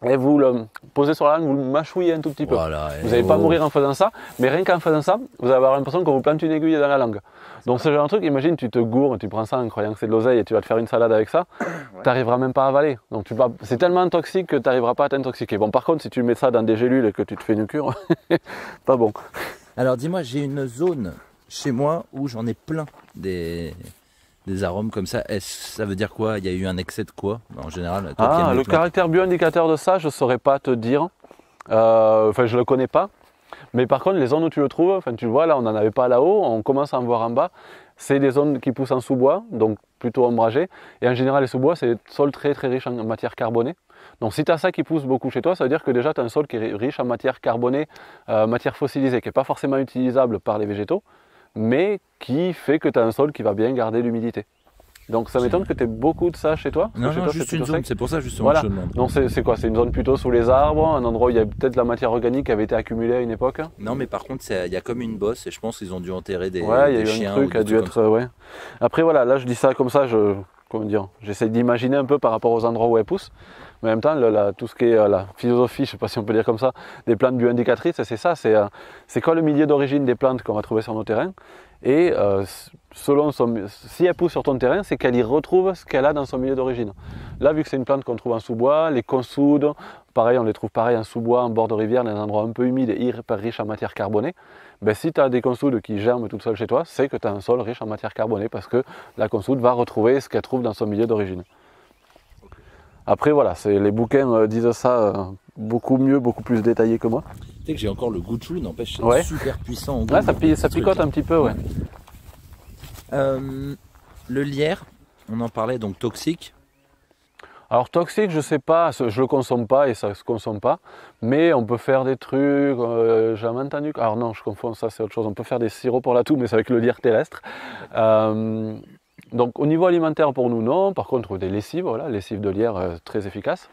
et vous le posez sur la langue, vous le mâchouillez un tout petit peu. Voilà, vous n'allez pas mourir en faisant ça, mais rien qu'en faisant ça, vous allez avoir l'impression qu'on vous plante une aiguille dans la langue. Donc ce genre de truc, imagine tu te gourres, tu prends ça en croyant que c'est de l'oseille et tu vas te faire une salade avec ça, ouais. Tu n'arriveras même pas à avaler. Donc c'est tellement toxique que tu n'arriveras pas à t'intoxiquer. Bon, par contre, si tu mets ça dans des gélules et que tu te fais une cure, pas bon. Alors dis-moi, j'ai une zone chez moi où j'en ai plein des, des arômes comme ça. Est-ce ça veut dire quoi? Il y a eu un excès de quoi en général? Toi, ah, le caractère bioindicateur de ça, je ne saurais pas te dire. Euh, enfin, je ne le connais pas. Mais par contre, les zones où tu le trouves, enfin, tu le vois là, on n'en avait pas là-haut, on commence à en voir en bas. C'est des zones qui poussent en sous-bois, donc plutôt ombragées. Et en général, les sous-bois, c'est des sols très très riches en matière carbonée. Donc si tu as ça qui pousse beaucoup chez toi, ça veut dire que déjà tu as un sol qui est riche en matière carbonée, euh, matière fossilisée, qui n'est pas forcément utilisable par les végétaux, mais qui fait que tu as un sol qui va bien garder l'humidité. Donc ça m'étonne que tu aies beaucoup de ça chez toi. Non, non, toi, juste une zone, c'est pour ça justement voilà. que je demande. Donc c'est quoi? C'est une zone plutôt sous les arbres, un endroit où il y a peut-être la matière organique qui avait été accumulée à une époque? Non, mais par contre, il y a comme une bosse et je pense qu'ils ont dû enterrer des, ouais, des y a chiens. Un truc ou a dû être, ouais. Après voilà, là je dis ça comme ça, je, comment dire, j'essaie d'imaginer un peu par rapport aux endroits où elles poussent. Mais en même temps, le, la, tout ce qui est euh, la philosophie, je ne sais pas si on peut dire comme ça, des plantes bioindicatrices, c'est ça, c'est euh, quoi le milieu d'origine des plantes qu'on va trouver sur nos terrains. Et euh, selon son, si elle pousse sur ton terrain, c'est qu'elle y retrouve ce qu'elle a dans son milieu d'origine. Là, vu que c'est une plante qu'on trouve en sous-bois, les consoudes, pareil, on les trouve pareil en sous-bois, en bord de rivière, dans des endroits un peu humides et hyper riches en matière carbonée. Ben, si tu as des consoudes qui germent toutes seules chez toi, c'est que tu as un sol riche en matière carbonée parce que la consoude va retrouver ce qu'elle trouve dans son milieu d'origine. Après voilà, les bouquins euh, disent ça euh, beaucoup mieux, beaucoup plus détaillé que moi. Tu sais que j'ai encore le goût de chou, n'empêche, c'est ouais. super puissant. Ouais, ça, pi ça picote un petit peu, ouais. Euh, le lierre, on en parlait, donc toxique. Alors toxique, je sais pas, je le consomme pas et ça se consomme pas, mais on peut faire des trucs, euh, j'ai entendu, alors non, je confonds, ça c'est autre chose, on peut faire des sirops pour la toux, mais c'est avec le lierre terrestre. Euh, Donc au niveau alimentaire pour nous non, par contre des lessives, voilà, lessives de lierre euh, très efficaces.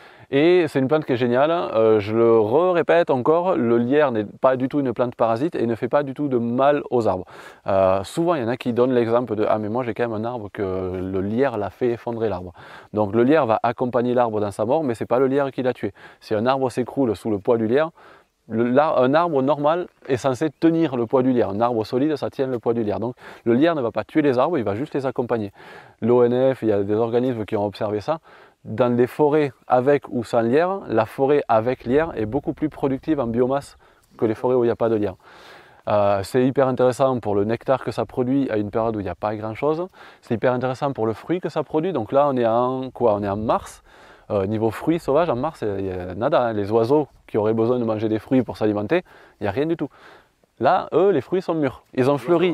Et c'est une plante qui est géniale, euh, je le répète encore, le lierre n'est pas du tout une plante parasite et ne fait pas du tout de mal aux arbres. Euh, souvent il y en a qui donnent l'exemple de « ah mais moi j'ai quand même un arbre que le lierre l'a fait effondrer l'arbre ». Donc le lierre va accompagner l'arbre dans sa mort, mais ce n'est pas le lierre qui l'a tué. Si un arbre s'écroule sous le poids du lierre, Le, là, un arbre normal est censé tenir le poids du lierre. Un arbre solide, ça tient le poids du lierre. Donc le lierre ne va pas tuer les arbres, il va juste les accompagner. L'O N F, il y a des organismes qui ont observé ça. Dans des forêts avec ou sans lierre, la forêt avec lierre est beaucoup plus productive en biomasse que les forêts où il n'y a pas de lierre. Euh, c'est hyper intéressant pour le nectar que ça produit à une période où il n'y a pas grand chose. C'est hyper intéressant pour le fruit que ça produit. Donc là, on est en quoi? On est en mars. Euh, niveau fruits sauvages, en mars, il n'y a nada. Hein. Les oiseaux qui auraient besoin de manger des fruits pour s'alimenter, il n'y a rien du tout. Là, eux, les fruits sont mûrs. Ils ont fleuri.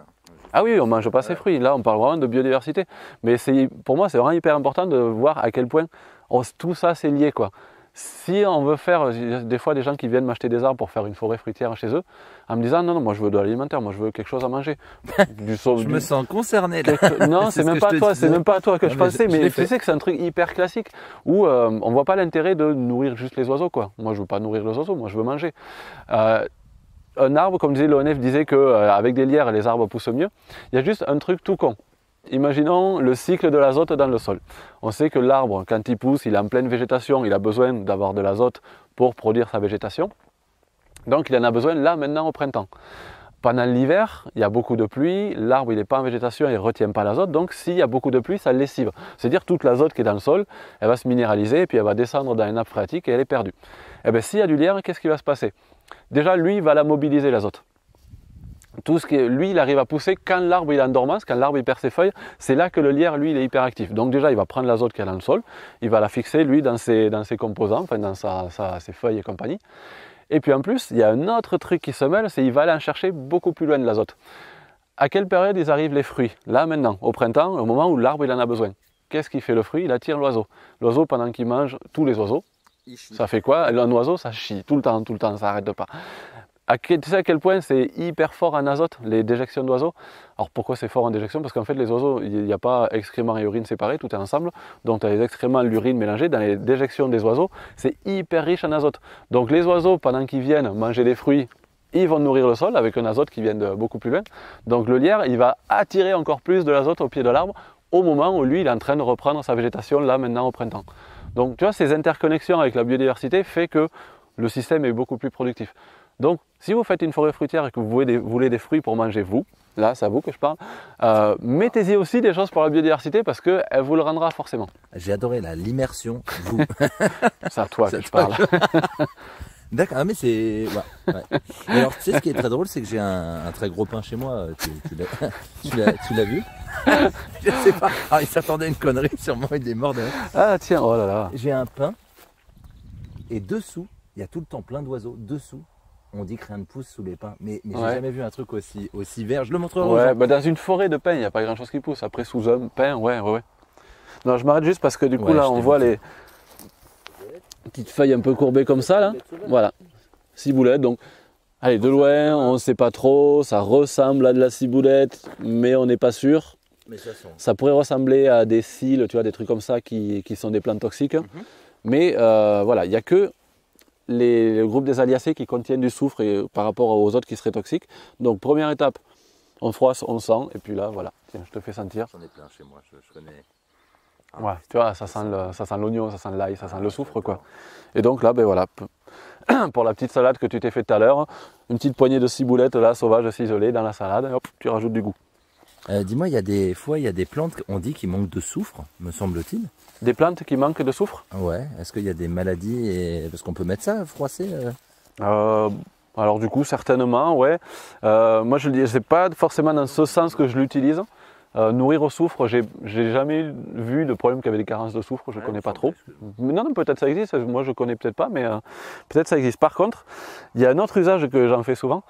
Ah oui, on ne mange pas ces fruits. Là, on parle vraiment de biodiversité. Mais pour moi, c'est vraiment hyper important de voir à quel point on, tout ça, c'est lié, quoi. Si on veut faire, il y a des fois des gens qui viennent m'acheter des arbres pour faire une forêt fruitière chez eux, en me disant non, non, moi je veux de l'alimentaire, moi je veux quelque chose à manger. Du sauve, je du... me sens concerné là. Quelque... Non, c'est même, même pas à toi que non, je pensais, mais, mais je tu sais que c'est un truc hyper classique où euh, on ne voit pas l'intérêt de nourrir juste les oiseaux, quoi. Moi je veux pas nourrir les oiseaux, moi je veux manger. Euh, un arbre, comme disait l'O N F, disait qu'avec euh, des lierres les arbres poussent mieux. Il y a juste un truc tout con. Imaginons le cycle de l'azote dans le sol. On sait que l'arbre, quand il pousse, il est en pleine végétation, il a besoin d'avoir de l'azote pour produire sa végétation. Donc il en a besoin là, maintenant, au printemps. Pendant l'hiver, il y a beaucoup de pluie, l'arbre il n'est pas en végétation, il ne retient pas l'azote, donc s'il y a beaucoup de pluie, ça lessive. C'est-à-dire toute l'azote qui est dans le sol, elle va se minéraliser, et puis elle va descendre dans les nappes phréatiques et elle est perdue. Et bien s'il y a du lierre, qu'est-ce qui va se passer? Déjà, lui, il va la mobiliser, l'azote. Tout ce qui est, lui, il arrive à pousser quand l'arbre est en dormance, quand l'arbre perd ses feuilles, c'est là que le lierre, lui, il est hyper actif. Donc déjà, il va prendre l'azote qu'il y a dans le sol, il va la fixer, lui, dans ses, dans ses composants, enfin dans sa, sa, ses feuilles et compagnie. Et puis en plus, il y a un autre truc qui se mêle, c'est qu'il va aller en chercher beaucoup plus loin de l'azote. À quelle période ils arrivent les fruits? Là, maintenant, au printemps, au moment où l'arbre, il en a besoin. Qu'est-ce qui fait le fruit? Il attire l'oiseau. L'oiseau, pendant qu'il mange tous les oiseaux, ça fait quoi? Un oiseau, ça chie tout le temps, tout le temps, ça n'arrête pas. À quel, tu sais à quel point c'est hyper fort en azote, les déjections d'oiseaux? Alors pourquoi c'est fort en déjection? Parce qu'en fait les oiseaux, il n'y a pas excréments et urine séparés, tout est ensemble. Donc tu as les excréments, l'urine mélangée. Dans les déjections des oiseaux, c'est hyper riche en azote. Donc les oiseaux, pendant qu'ils viennent manger des fruits, ils vont nourrir le sol avec un azote qui vient de beaucoup plus loin. Donc le lierre, il va attirer encore plus de l'azote au pied de l'arbre au moment où lui, il est en train de reprendre sa végétation là maintenant au printemps. Donc tu vois, ces interconnexions avec la biodiversité fait que le système est beaucoup plus productif. Donc si vous faites une forêt fruitière et que vous voulez des, vous voulez des fruits pour manger vous, là c'est à vous que je parle, euh, mettez-y aussi des choses pour la biodiversité parce qu'elle vous le rendra forcément. J'ai adoré là, l'immersion, vous. C'est à toi que je parle. D'accord, ah, mais c'est... Ouais, ouais. Et alors tu sais ce qui est très drôle, c'est que j'ai un, un très gros pain chez moi, tu, tu l'as vu? Je sais pas, ah, il s'attendait à une connerie, sûrement il est mort de... Ah tiens, oh là là. J'ai un pain et dessous, il y a tout le temps plein d'oiseaux, dessous. On dit que rien ne pousse sous les pins, mais, mais j'ai ouais. jamais vu un truc aussi, aussi vert. Je le montrerai. Ouais, bah dans une forêt de pins, il n'y a pas grand chose qui pousse. Après, sous un pin, ouais, ouais, ouais. Non, je m'arrête juste parce que du coup, ouais, là, on voit les petites feuilles un peu courbées comme ça, là. Voilà, ciboulette. Donc, allez, de loin, on ne sait pas trop. Ça ressemble à de la ciboulette, mais on n'est pas sûr. Mais ça, sent... ça pourrait ressembler à des cils, tu vois, des trucs comme ça qui, qui sont des plantes toxiques. Mm-hmm. Mais euh, voilà, il n'y a que Les, le groupe des Aliacées qui contiennent du soufre et, par rapport aux autres qui seraient toxiques. Donc première étape, on froisse, on sent, et puis là voilà, tiens, je te fais sentir. J'en ai plein chez moi, je, je connais. Ah, ouais, tu vois, ça sent, le, ça sent l'oignon, ça sent l'ail, ça sent le soufre quoi. Et donc là, ben voilà, pour la petite salade que tu t'es fait tout à l'heure, une petite poignée de ciboulettes là, sauvages, ciselées dans la salade, et hop, tu rajoutes du goût. Euh, Dis-moi, il y a des fois, il y a des plantes, on dit qui manquent de soufre, me semble-t-il. Des plantes qui manquent de soufre? Ouais, est-ce qu'il y a des maladies et... Parce qu'on peut mettre ça, froisser euh... Euh, alors du coup, certainement, ouais. Euh, moi, je ne sais pas forcément dans ce sens que je l'utilise. Euh, nourrir au soufre, j'ai jamais vu de problème qu'il y avait des carences de soufre, je ne ouais, connais pas trop. Que... Mais non, non peut-être ça existe, moi je ne connais peut-être pas, mais euh, peut-être ça existe. Par contre, il y a un autre usage que j'en fais souvent.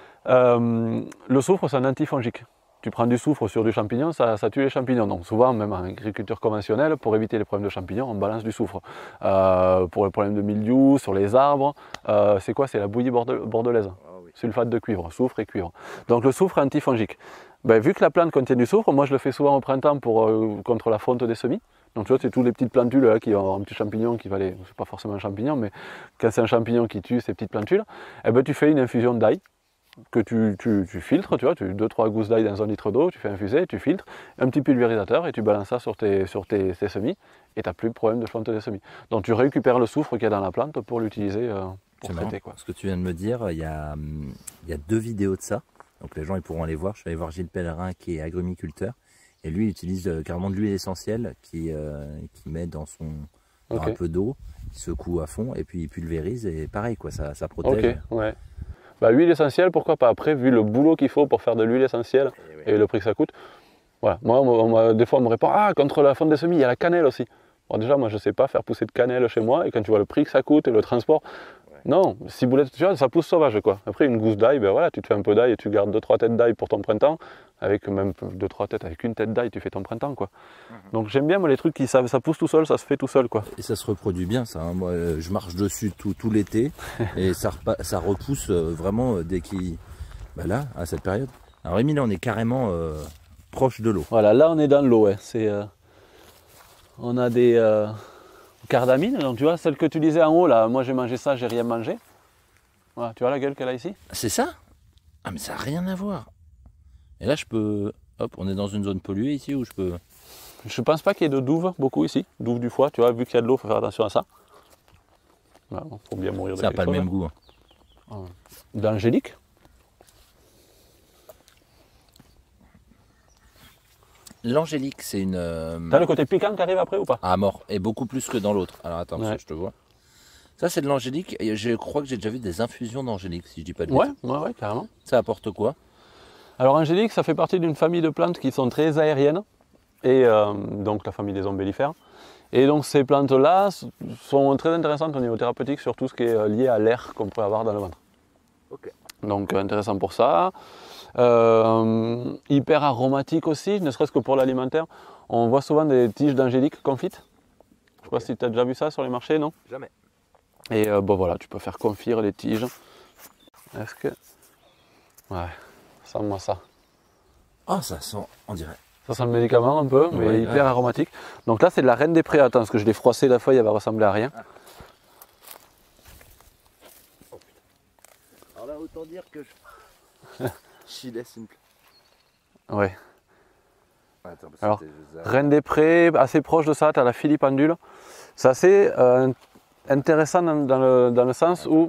Euh, le soufre, c'est un antifongique. Tu prends du soufre sur du champignon, ça, ça tue les champignons. Donc souvent, même en agriculture conventionnelle, pour éviter les problèmes de champignons, on balance du soufre. Euh, pour les problèmes de mildiou, sur les arbres, euh, c'est quoi? C'est la bouillie bordelaise. Ah, oui. Sulfate de cuivre, soufre et cuivre. Donc le soufre est antifongique. Ben, vu que la plante contient du soufre, moi je le fais souvent au printemps pour, euh, contre la fonte des semis. Donc tu vois, c'est tous les petites plantules là, qui ont un petit champignon qui va les... C'est pas forcément un champignon, mais quand c'est un champignon qui tue ces petites plantules, eh ben, tu fais une infusion d'ail que tu, tu, tu filtres, tu vois, tu deux trois gousses d'ail dans un litre d'eau, tu fais infuser, tu filtres, un petit pulvérisateur et tu balances ça sur tes, sur tes, tes semis et tu n'as plus de problème de fonte des semis. Donc tu récupères le soufre qu'il y a dans la plante pour l'utiliser euh, pour traiter. Quoi. Ce que tu viens de me dire, il y a, il y a deux vidéos de ça, donc les gens ils pourront aller voir. Je suis allé voir Gilles Pellerin qui est agrumiculteur et lui il utilise carrément de l'huile essentielle qui, euh, qui met dans, son, dans okay. un peu d'eau, il secoue à fond et puis il pulvérise et pareil, quoi, ça, ça protège. Ok, ouais. Bah, huile essentielle, pourquoi pas? Après, vu le boulot qu'il faut pour faire de l'huile essentielle et, oui. et le prix que ça coûte, voilà. Moi, on, on, des fois, on me répond ah, contre la fonte des semis, il y a la cannelle aussi. Bon, déjà, moi, je ne sais pas faire pousser de cannelle chez moi, et quand tu vois le prix que ça coûte et le transport, ouais. non, ciboulette, tu vois, ça pousse sauvage, quoi. Après, une gousse d'ail, ben voilà, tu te fais un peu d'ail et tu gardes deux trois têtes d'ail pour ton printemps, avec même deux trois têtes, avec une tête d'ail, tu fais ton printemps, quoi. Mmh. Donc, j'aime bien, moi, les trucs qui ça, ça pousse tout seul, ça se fait tout seul, quoi. Et ça se reproduit bien, ça. Hein. Moi, euh, je marche dessus tout, tout l'été, et ça, ça repousse euh, vraiment euh, dès qu'il. Bah là, à cette période. Alors, Rémi, là, on est carrément euh, proche de l'eau. Voilà, là, on est dans l'eau, ouais. C'est. Euh... On a des euh, cardamines, donc tu vois, celle que tu disais en haut, là, moi j'ai mangé ça, j'ai rien mangé. Voilà, tu vois la gueule qu'elle a ici? C'est ça? Ah mais ça n'a rien à voir. Et là je peux, hop, on est dans une zone polluée ici où je peux... Je pense pas qu'il y ait de douve beaucoup ici, douve du foie, tu vois, vu qu'il y a de l'eau, il faut faire attention à ça. Il faut bien mourir de ça n'a pas chose, le même hein. goût. Hein. D'angélique. L'angélique, c'est une... Euh... T'as le côté piquant qui arrive après ou pas? Ah, mort. Et beaucoup plus que dans l'autre. Alors attends, ouais. je te vois. Ça, c'est de l'angélique. Et je crois que j'ai déjà vu des infusions d'angélique, si je dis pas de bêtises. Ouais, ouais, ouais, carrément. Ça apporte quoi? Alors, angélique, ça fait partie d'une famille de plantes qui sont très aériennes. Et euh, donc, la famille des ombellifères. Et donc, ces plantes-là sont très intéressantes au niveau thérapeutique sur tout ce qui est lié à l'air qu'on peut avoir dans le ventre. Ok. Donc, intéressant pour ça. Euh, hyper aromatique aussi, ne serait-ce que pour l'alimentaire. On voit souvent des tiges d'angélique confites. Je ne sais pas si tu as déjà vu ça sur les marchés, non? Jamais. Et euh, bon voilà, tu peux faire confire les tiges. Est-ce que... Ouais, sens-moi ça. Ah, oh, ça sent, on dirait. Ça sent le médicament un peu, mais ouais, hyper ouais. aromatique. Donc là, c'est de la reine des prés. Attends, parce que je l'ai froissé la feuille, elle va ressembler à rien. Ah. Oh, putain. Alors là, autant dire que je... Chile simple. Ouais. Attends, alors, reine des prés, assez proche de ça, tu as la filipendule. C'est assez euh, intéressant dans, dans, le, dans le sens où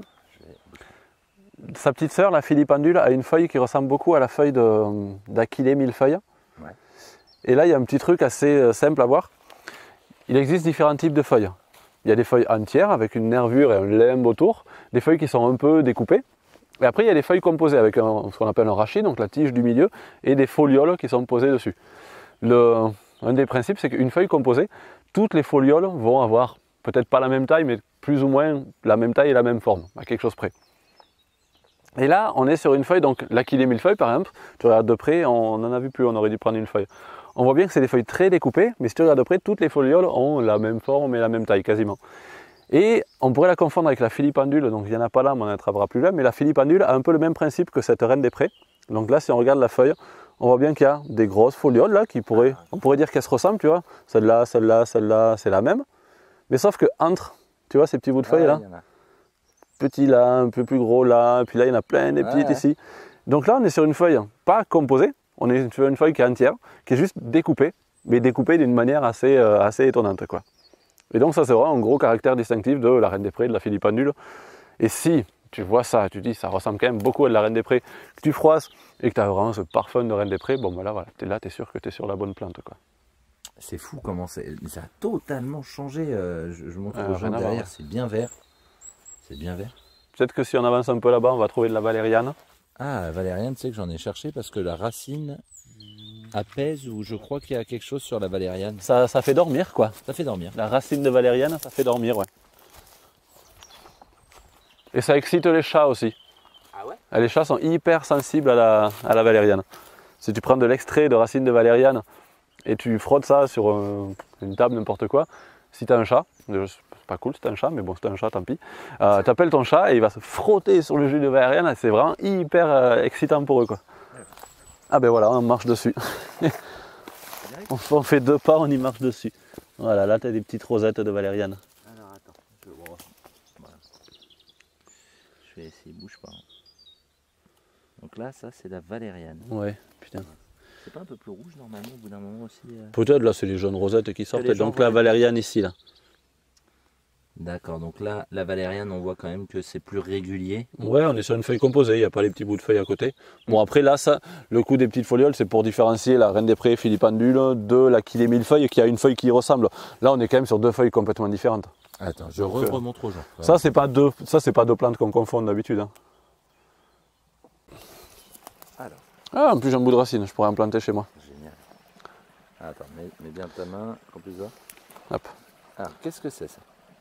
sa petite sœur, la filipendule, a une feuille qui ressemble beaucoup à la feuille d'Achillée millefeuille. Ouais. Et là, il y a un petit truc assez simple à voir. Il existe différents types de feuilles. Il y a des feuilles entières avec une nervure et un limbe autour, des feuilles qui sont un peu découpées. Et après, il y a des feuilles composées avec un, ce qu'on appelle un rachis, donc la tige du milieu, et des folioles qui sont posées dessus. Le, un des principes, c'est qu'une feuille composée, toutes les folioles vont avoir peut-être pas la même taille, mais plus ou moins la même taille et la même forme, à quelque chose près. Et là, on est sur une feuille, donc l'Achillée millefeuille par exemple, tu regardes de près, on n'en a vu plus, on aurait dû prendre une feuille. On voit bien que c'est des feuilles très découpées, mais si tu regardes de près, toutes les folioles ont la même forme et la même taille quasiment. Et on pourrait la confondre avec la filipendule, donc il n'y en a pas là, mais on en attrapera plus là, mais la filipendule a un peu le même principe que cette reine des prés. Donc là, si on regarde la feuille, on voit bien qu'il y a des grosses folioles là, qui pourraient, on pourrait dire qu'elles se ressemblent, tu vois. Celle-là, celle-là, celle-là, c'est la même. Mais sauf que entre, tu vois ces petits bouts de feuilles là, petit là, un peu plus gros là, et puis là il y en a plein des petites ouais, ici. Donc là on est sur une feuille pas composée, on est sur une feuille qui est entière, qui est juste découpée, mais découpée d'une manière assez, euh, assez étonnante quoi. Et donc ça c'est vraiment un gros caractère distinctif de la reine des prés, de la filipendule. Et si tu vois ça, tu dis ça ressemble quand même beaucoup à de la reine des prés, que tu froisses et que tu as vraiment ce parfum de reine des prés, bon ben là voilà, tu es là, tu es sûr que tu es sur la bonne plante quoi. C'est fou comment ça a totalement changé, euh, je, je montre euh, aux gens derrière, c'est bien vert. C'est bien vert. Peut-être que si on avance un peu là-bas, on va trouver de la valériane. Ah, la valériane, tu sais que j'en ai cherché parce que la racine apaise ou je crois qu'il y a quelque chose sur la valériane. Ça, ça fait dormir quoi. Ça fait dormir. La racine de valériane, ça fait dormir, ouais. Et ça excite les chats aussi. Ah ouais? Les chats sont hyper sensibles à la, à la valériane. Si tu prends de l'extrait de racine de valériane et tu frottes ça sur un, une table, n'importe quoi, si tu as un chat, c'est pas cool si tu as un chat, mais bon, si tu as un chat, tant pis, euh, tu appelles ton chat et il va se frotter sur le jus de valériane, c'est vraiment hyper euh, excitant pour eux quoi. Ah ben voilà, on marche dessus. on, on fait deux pas, on y marche dessus. Voilà, là tu as des petites rosettes de valériane. Alors attends, je vois. Voilà. Je vais essayer, bouge pas. Donc là, ça c'est la valériane. Ouais, putain. C'est pas un peu plus rouge normalement au bout d'un moment aussi euh... Peut-être là c'est les jaunes rosettes qui sortent, et donc la valériane ici là. D'accord, donc là, la valériane, on voit quand même que c'est plus régulier. Ouais, on est sur une feuille composée, il n'y a pas les petits bouts de feuilles à côté. Bon, après là, ça, le coup des petites folioles, c'est pour différencier la reine des prés filipendule de l'Achillée millefeuille qui a une feuille qui y ressemble. Là, on est quand même sur deux feuilles complètement différentes. Attends, je re remontre aux gens. Ça, c'est pas deux, ça, c'est pas deux plantes qu'on confond d'habitude. Hein. Alors. Ah, en plus, j'ai un bout de racine, je pourrais en planter chez moi. Génial. Attends, mets, mets bien ta main, en plus ça. Hop. Alors, qu'est-ce que c'est ça?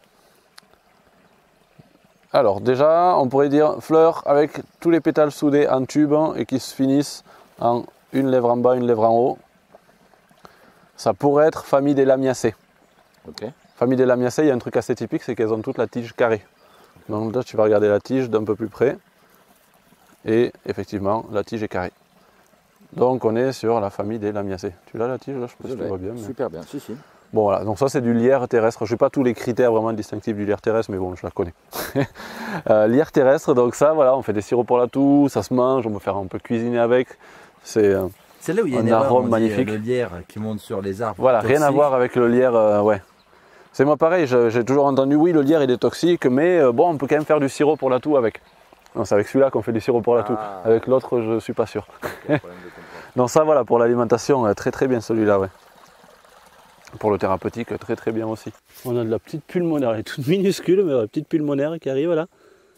Alors déjà, on pourrait dire fleurs avec tous les pétales soudés en tube et qui se finissent en une lèvre en bas, une lèvre en haut. Ça pourrait être famille des lamiacées. Okay. Famille des lamiacées, il y a un truc assez typique, c'est qu'elles ont toute la tige carrée. Donc là, tu vas regarder la tige d'un peu plus près. Et effectivement, la tige est carrée. Donc on est sur la famille des lamiacées. Tu l'as la tige là? Je sais pas si tu vois bien. Mais... Super bien, si si. Bon voilà, donc ça c'est du lierre terrestre. Je n'ai pas tous les critères vraiment distinctifs du lierre terrestre, mais bon, je la connais. euh, lierre terrestre, donc ça, voilà, on fait des sirops pour la toux, ça se mange, on peut faire un peu cuisiner avec. C'est euh, là où il y a un une arôme erreur, magnifique. Le lierre qui monte sur les arbres. Voilà, toxique. Rien à voir avec le lierre, euh, ouais. C'est moi pareil, j'ai toujours entendu, oui, le lierre il est toxique, mais euh, bon, on peut quand même faire du sirop pour la toux avec. Non, c'est avec celui-là qu'on fait du sirop pour la toux. Ah. Avec l'autre, je ne suis pas sûr. Donc ça, voilà, pour l'alimentation, très très bien celui-là, ouais. Pour le thérapeutique, très très bien aussi. On a de la petite pulmonaire, elle est toute minuscule, mais la petite pulmonaire qui arrive là.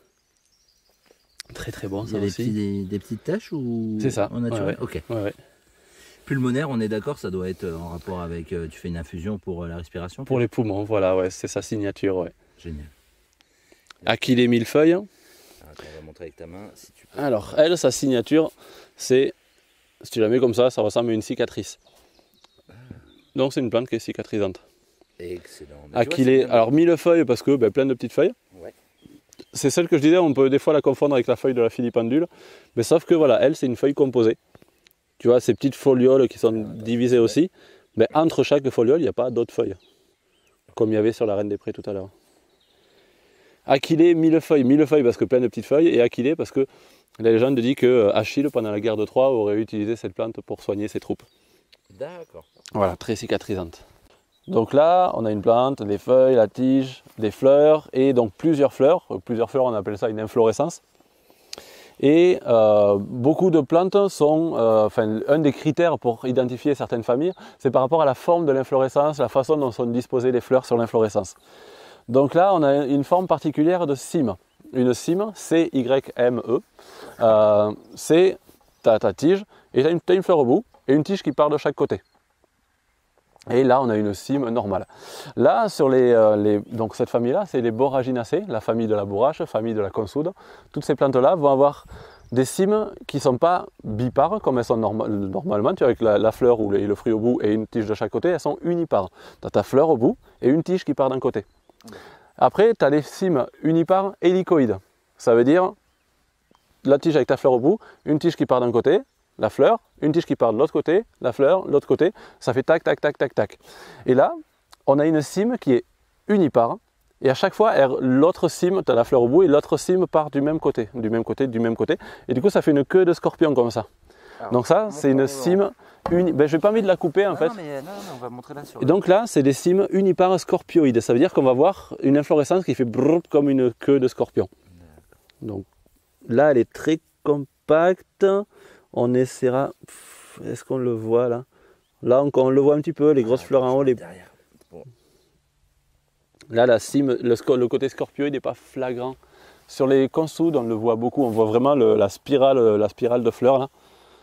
Très très bon ça. Il y a des, aussi. Petits, des, des petites taches ou c'est ça, en naturel? Ouais, ouais. Ok. Ouais, ouais. Pulmonaire, on est d'accord, ça doit être en rapport avec, euh, tu fais une infusion pour euh, la respiration? Pour les poumons, voilà, ouais, c'est sa signature, ouais. Génial. Achillée millefeuille. Alors, attends, on va montrer avec ta main si tu peux. Alors, elle, sa signature, c'est, si tu la mets comme ça, ça ressemble à une cicatrice. Donc c'est une plante qui est cicatrisante. Excellent. Achillée, alors millefeuille parce que ben, plein de petites feuilles. Ouais. C'est celle que je disais, on peut des fois la confondre avec la feuille de la filipendule. Mais sauf que voilà, elle c'est une feuille composée. Tu vois, ces petites folioles qui sont ah, divisées aussi. Mais entre chaque foliole, il n'y a pas d'autres feuilles. Comme il y avait sur la reine des prés tout à l'heure. Achillée, millefeuille. Millefeuille parce que plein de petites feuilles. Et achillée parce que la légende dit que Achille, pendant la guerre de Troie, aurait utilisé cette plante pour soigner ses troupes. D'accord. Voilà, très cicatrisante. Donc là, on a une plante, des feuilles, la tige, des fleurs et donc plusieurs fleurs. Plusieurs fleurs, on appelle ça une inflorescence. Et euh, beaucoup de plantes sont, euh, enfin, un des critères pour identifier certaines familles, c'est par rapport à la forme de l'inflorescence, la façon dont sont disposées les fleurs sur l'inflorescence. Donc là, on a une forme particulière de cyme. Une cyme, C Y M E, euh, c'est ta, ta tige et tu as, as une fleur au bout et une tige qui part de chaque côté. Et là, on a une cyme normale. Là, sur les, euh, les, donc cette famille-là, c'est les Borraginacées, la famille de la bourrache, famille de la consoude. Toutes ces plantes-là vont avoir des cymes qui ne sont pas bipares, comme elles sont norma normalement, tu vois, avec la, la fleur ou le, le fruit au bout et une tige de chaque côté, elles sont unipares. Tu as ta fleur au bout et une tige qui part d'un côté. Après, tu as les cymes unipares hélicoïdes. Ça veut dire la tige avec ta fleur au bout, une tige qui part d'un côté, la fleur, une tige qui part de l'autre côté, la fleur, l'autre côté, ça fait tac, tac, tac, tac, tac. Et là, on a une cyme qui est unipare, et à chaque fois, l'autre cyme, tu as la fleur au bout, et l'autre cyme part du même côté, du même côté, du même côté, et du coup, ça fait une queue de scorpion comme ça. Alors, donc ça, c'est une cyme unique. Ben, je n'ai pas envie de la couper en non, fait. Non, mais, non, non, on va montrer là sur et donc là, c'est des cymes unipares scorpioïdes. Ça veut dire qu'on va voir une inflorescence qui fait brrr comme une queue de scorpion. Donc là, elle est très compacte. On essaiera. Est-ce qu'on le voit là? Là, on, on le voit un petit peu, les grosses ah, fleurs en haut. Les... Bon. Là, la cyme, le, le côté scorpioïde n'est pas flagrant. Sur les consoudes, on le voit beaucoup. On voit vraiment le, la, spirale, la spirale de fleurs là.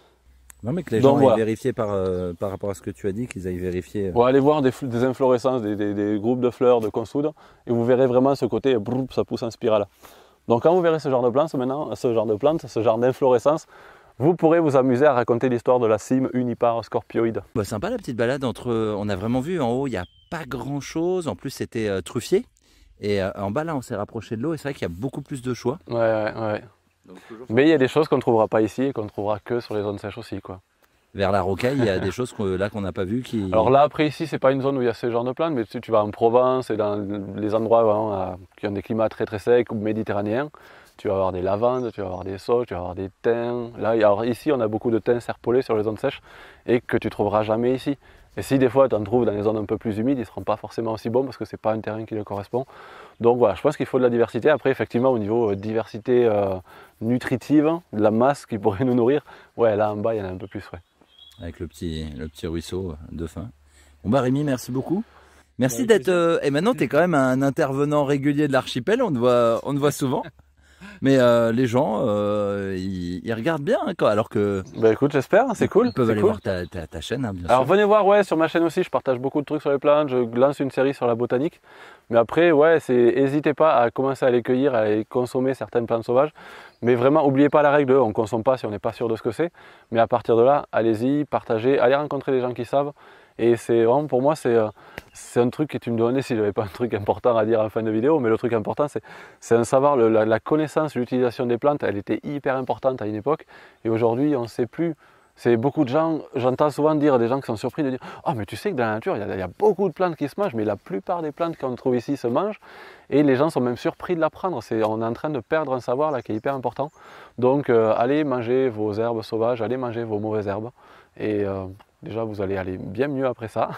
Non, mais que les gens aillent voilà. vérifier par, euh, par rapport à ce que tu as dit, qu'ils aillent vérifier. On va aller voir des, des inflorescences, des, des, des groupes de fleurs, de consoudes, et vous verrez vraiment ce côté, brrr, ça pousse en spirale. Donc quand vous verrez ce genre de plante, maintenant, ce genre de plante, ce genre d'inflorescence, vous pourrez vous amuser à raconter l'histoire de la cyme unipare scorpioïde. Bah, sympa la petite balade entre, on a vraiment vu en haut, il n'y a pas grand chose, en plus c'était euh, truffier, et euh, en bas là on s'est rapproché de l'eau, et c'est vrai qu'il y a beaucoup plus de choix. Ouais, ouais, ouais. Donc, mais il y a des choses qu'on ne trouvera pas ici et qu'on ne trouvera que sur les zones sèches aussi, quoi. Vers la Rocaille, il y a des choses qu là qu'on n'a pas vues. Qui... Alors là, après ici, c'est pas une zone où il y a ce genre de plantes, mais tu, tu vas en Provence et dans les endroits vraiment, euh, qui ont des climats très très secs ou méditerranéens, tu vas avoir des lavandes, tu vas avoir des sauges, tu vas avoir des thym. Là, alors ici, on a beaucoup de thym serpolé sur les zones sèches et que tu trouveras jamais ici. Et si des fois tu en trouves dans les zones un peu plus humides, ils ne seront pas forcément aussi bons parce que ce n'est pas un terrain qui leur correspond. Donc voilà, je pense qu'il faut de la diversité. Après, effectivement, au niveau euh, diversité euh, nutritive, de la masse qui pourrait nous nourrir, ouais, là en bas, il y en a un peu plus. Ouais. Avec le petit, le petit ruisseau de fin. Bon bah Rémi, merci beaucoup. Merci d'être... Euh, et maintenant, tu es quand même un intervenant régulier de l'archipel, on te voit, on te voit souvent. Mais euh, les gens, euh, ils, ils regardent bien, hein, quoi, alors que... Bah écoute, j'espère, c'est cool. Ils peuvent aller cool. voir ta, ta, ta chaîne, hein, bien alors sûr. venez voir, ouais, sur ma chaîne aussi, je partage beaucoup de trucs sur les plantes, je lance une série sur la botanique. Mais après, ouais, n'hésitez pas à commencer à les cueillir, à les consommer, certaines plantes sauvages. Mais vraiment, n'oubliez pas la règle de on ne consomme pas si on n'est pas sûr de ce que c'est. Mais à partir de là, allez-y, partagez, allez rencontrer des gens qui savent. Et c'est vraiment, pour moi, c'est un truc que tu me demandais si j'avais pas un truc important à dire en fin de vidéo. Mais le truc important, c'est un savoir, le, la, la connaissance, l'utilisation des plantes, elle était hyper importante à une époque. Et aujourd'hui, on ne sait plus. C'est beaucoup de gens, j'entends souvent dire, des gens qui sont surpris de dire « Ah, oh, mais tu sais que dans la nature, il y, a, il y a beaucoup de plantes qui se mangent, mais la plupart des plantes qu'on trouve ici se mangent. » Et les gens sont même surpris de l'apprendre. On est en train de perdre un savoir là qui est hyper important. Donc, euh, allez manger vos herbes sauvages, allez manger vos mauvaises herbes. Et euh, déjà, vous allez aller bien mieux après ça.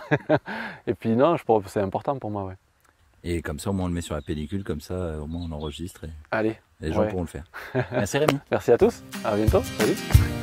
Et puis non, c'est important pour moi. Ouais. Et comme ça, au moins, on le met sur la pellicule, comme ça, au moins, on enregistre. Et allez. Les gens ouais. pourront le faire. Merci Rémi. Merci à tous. À bientôt. Salut.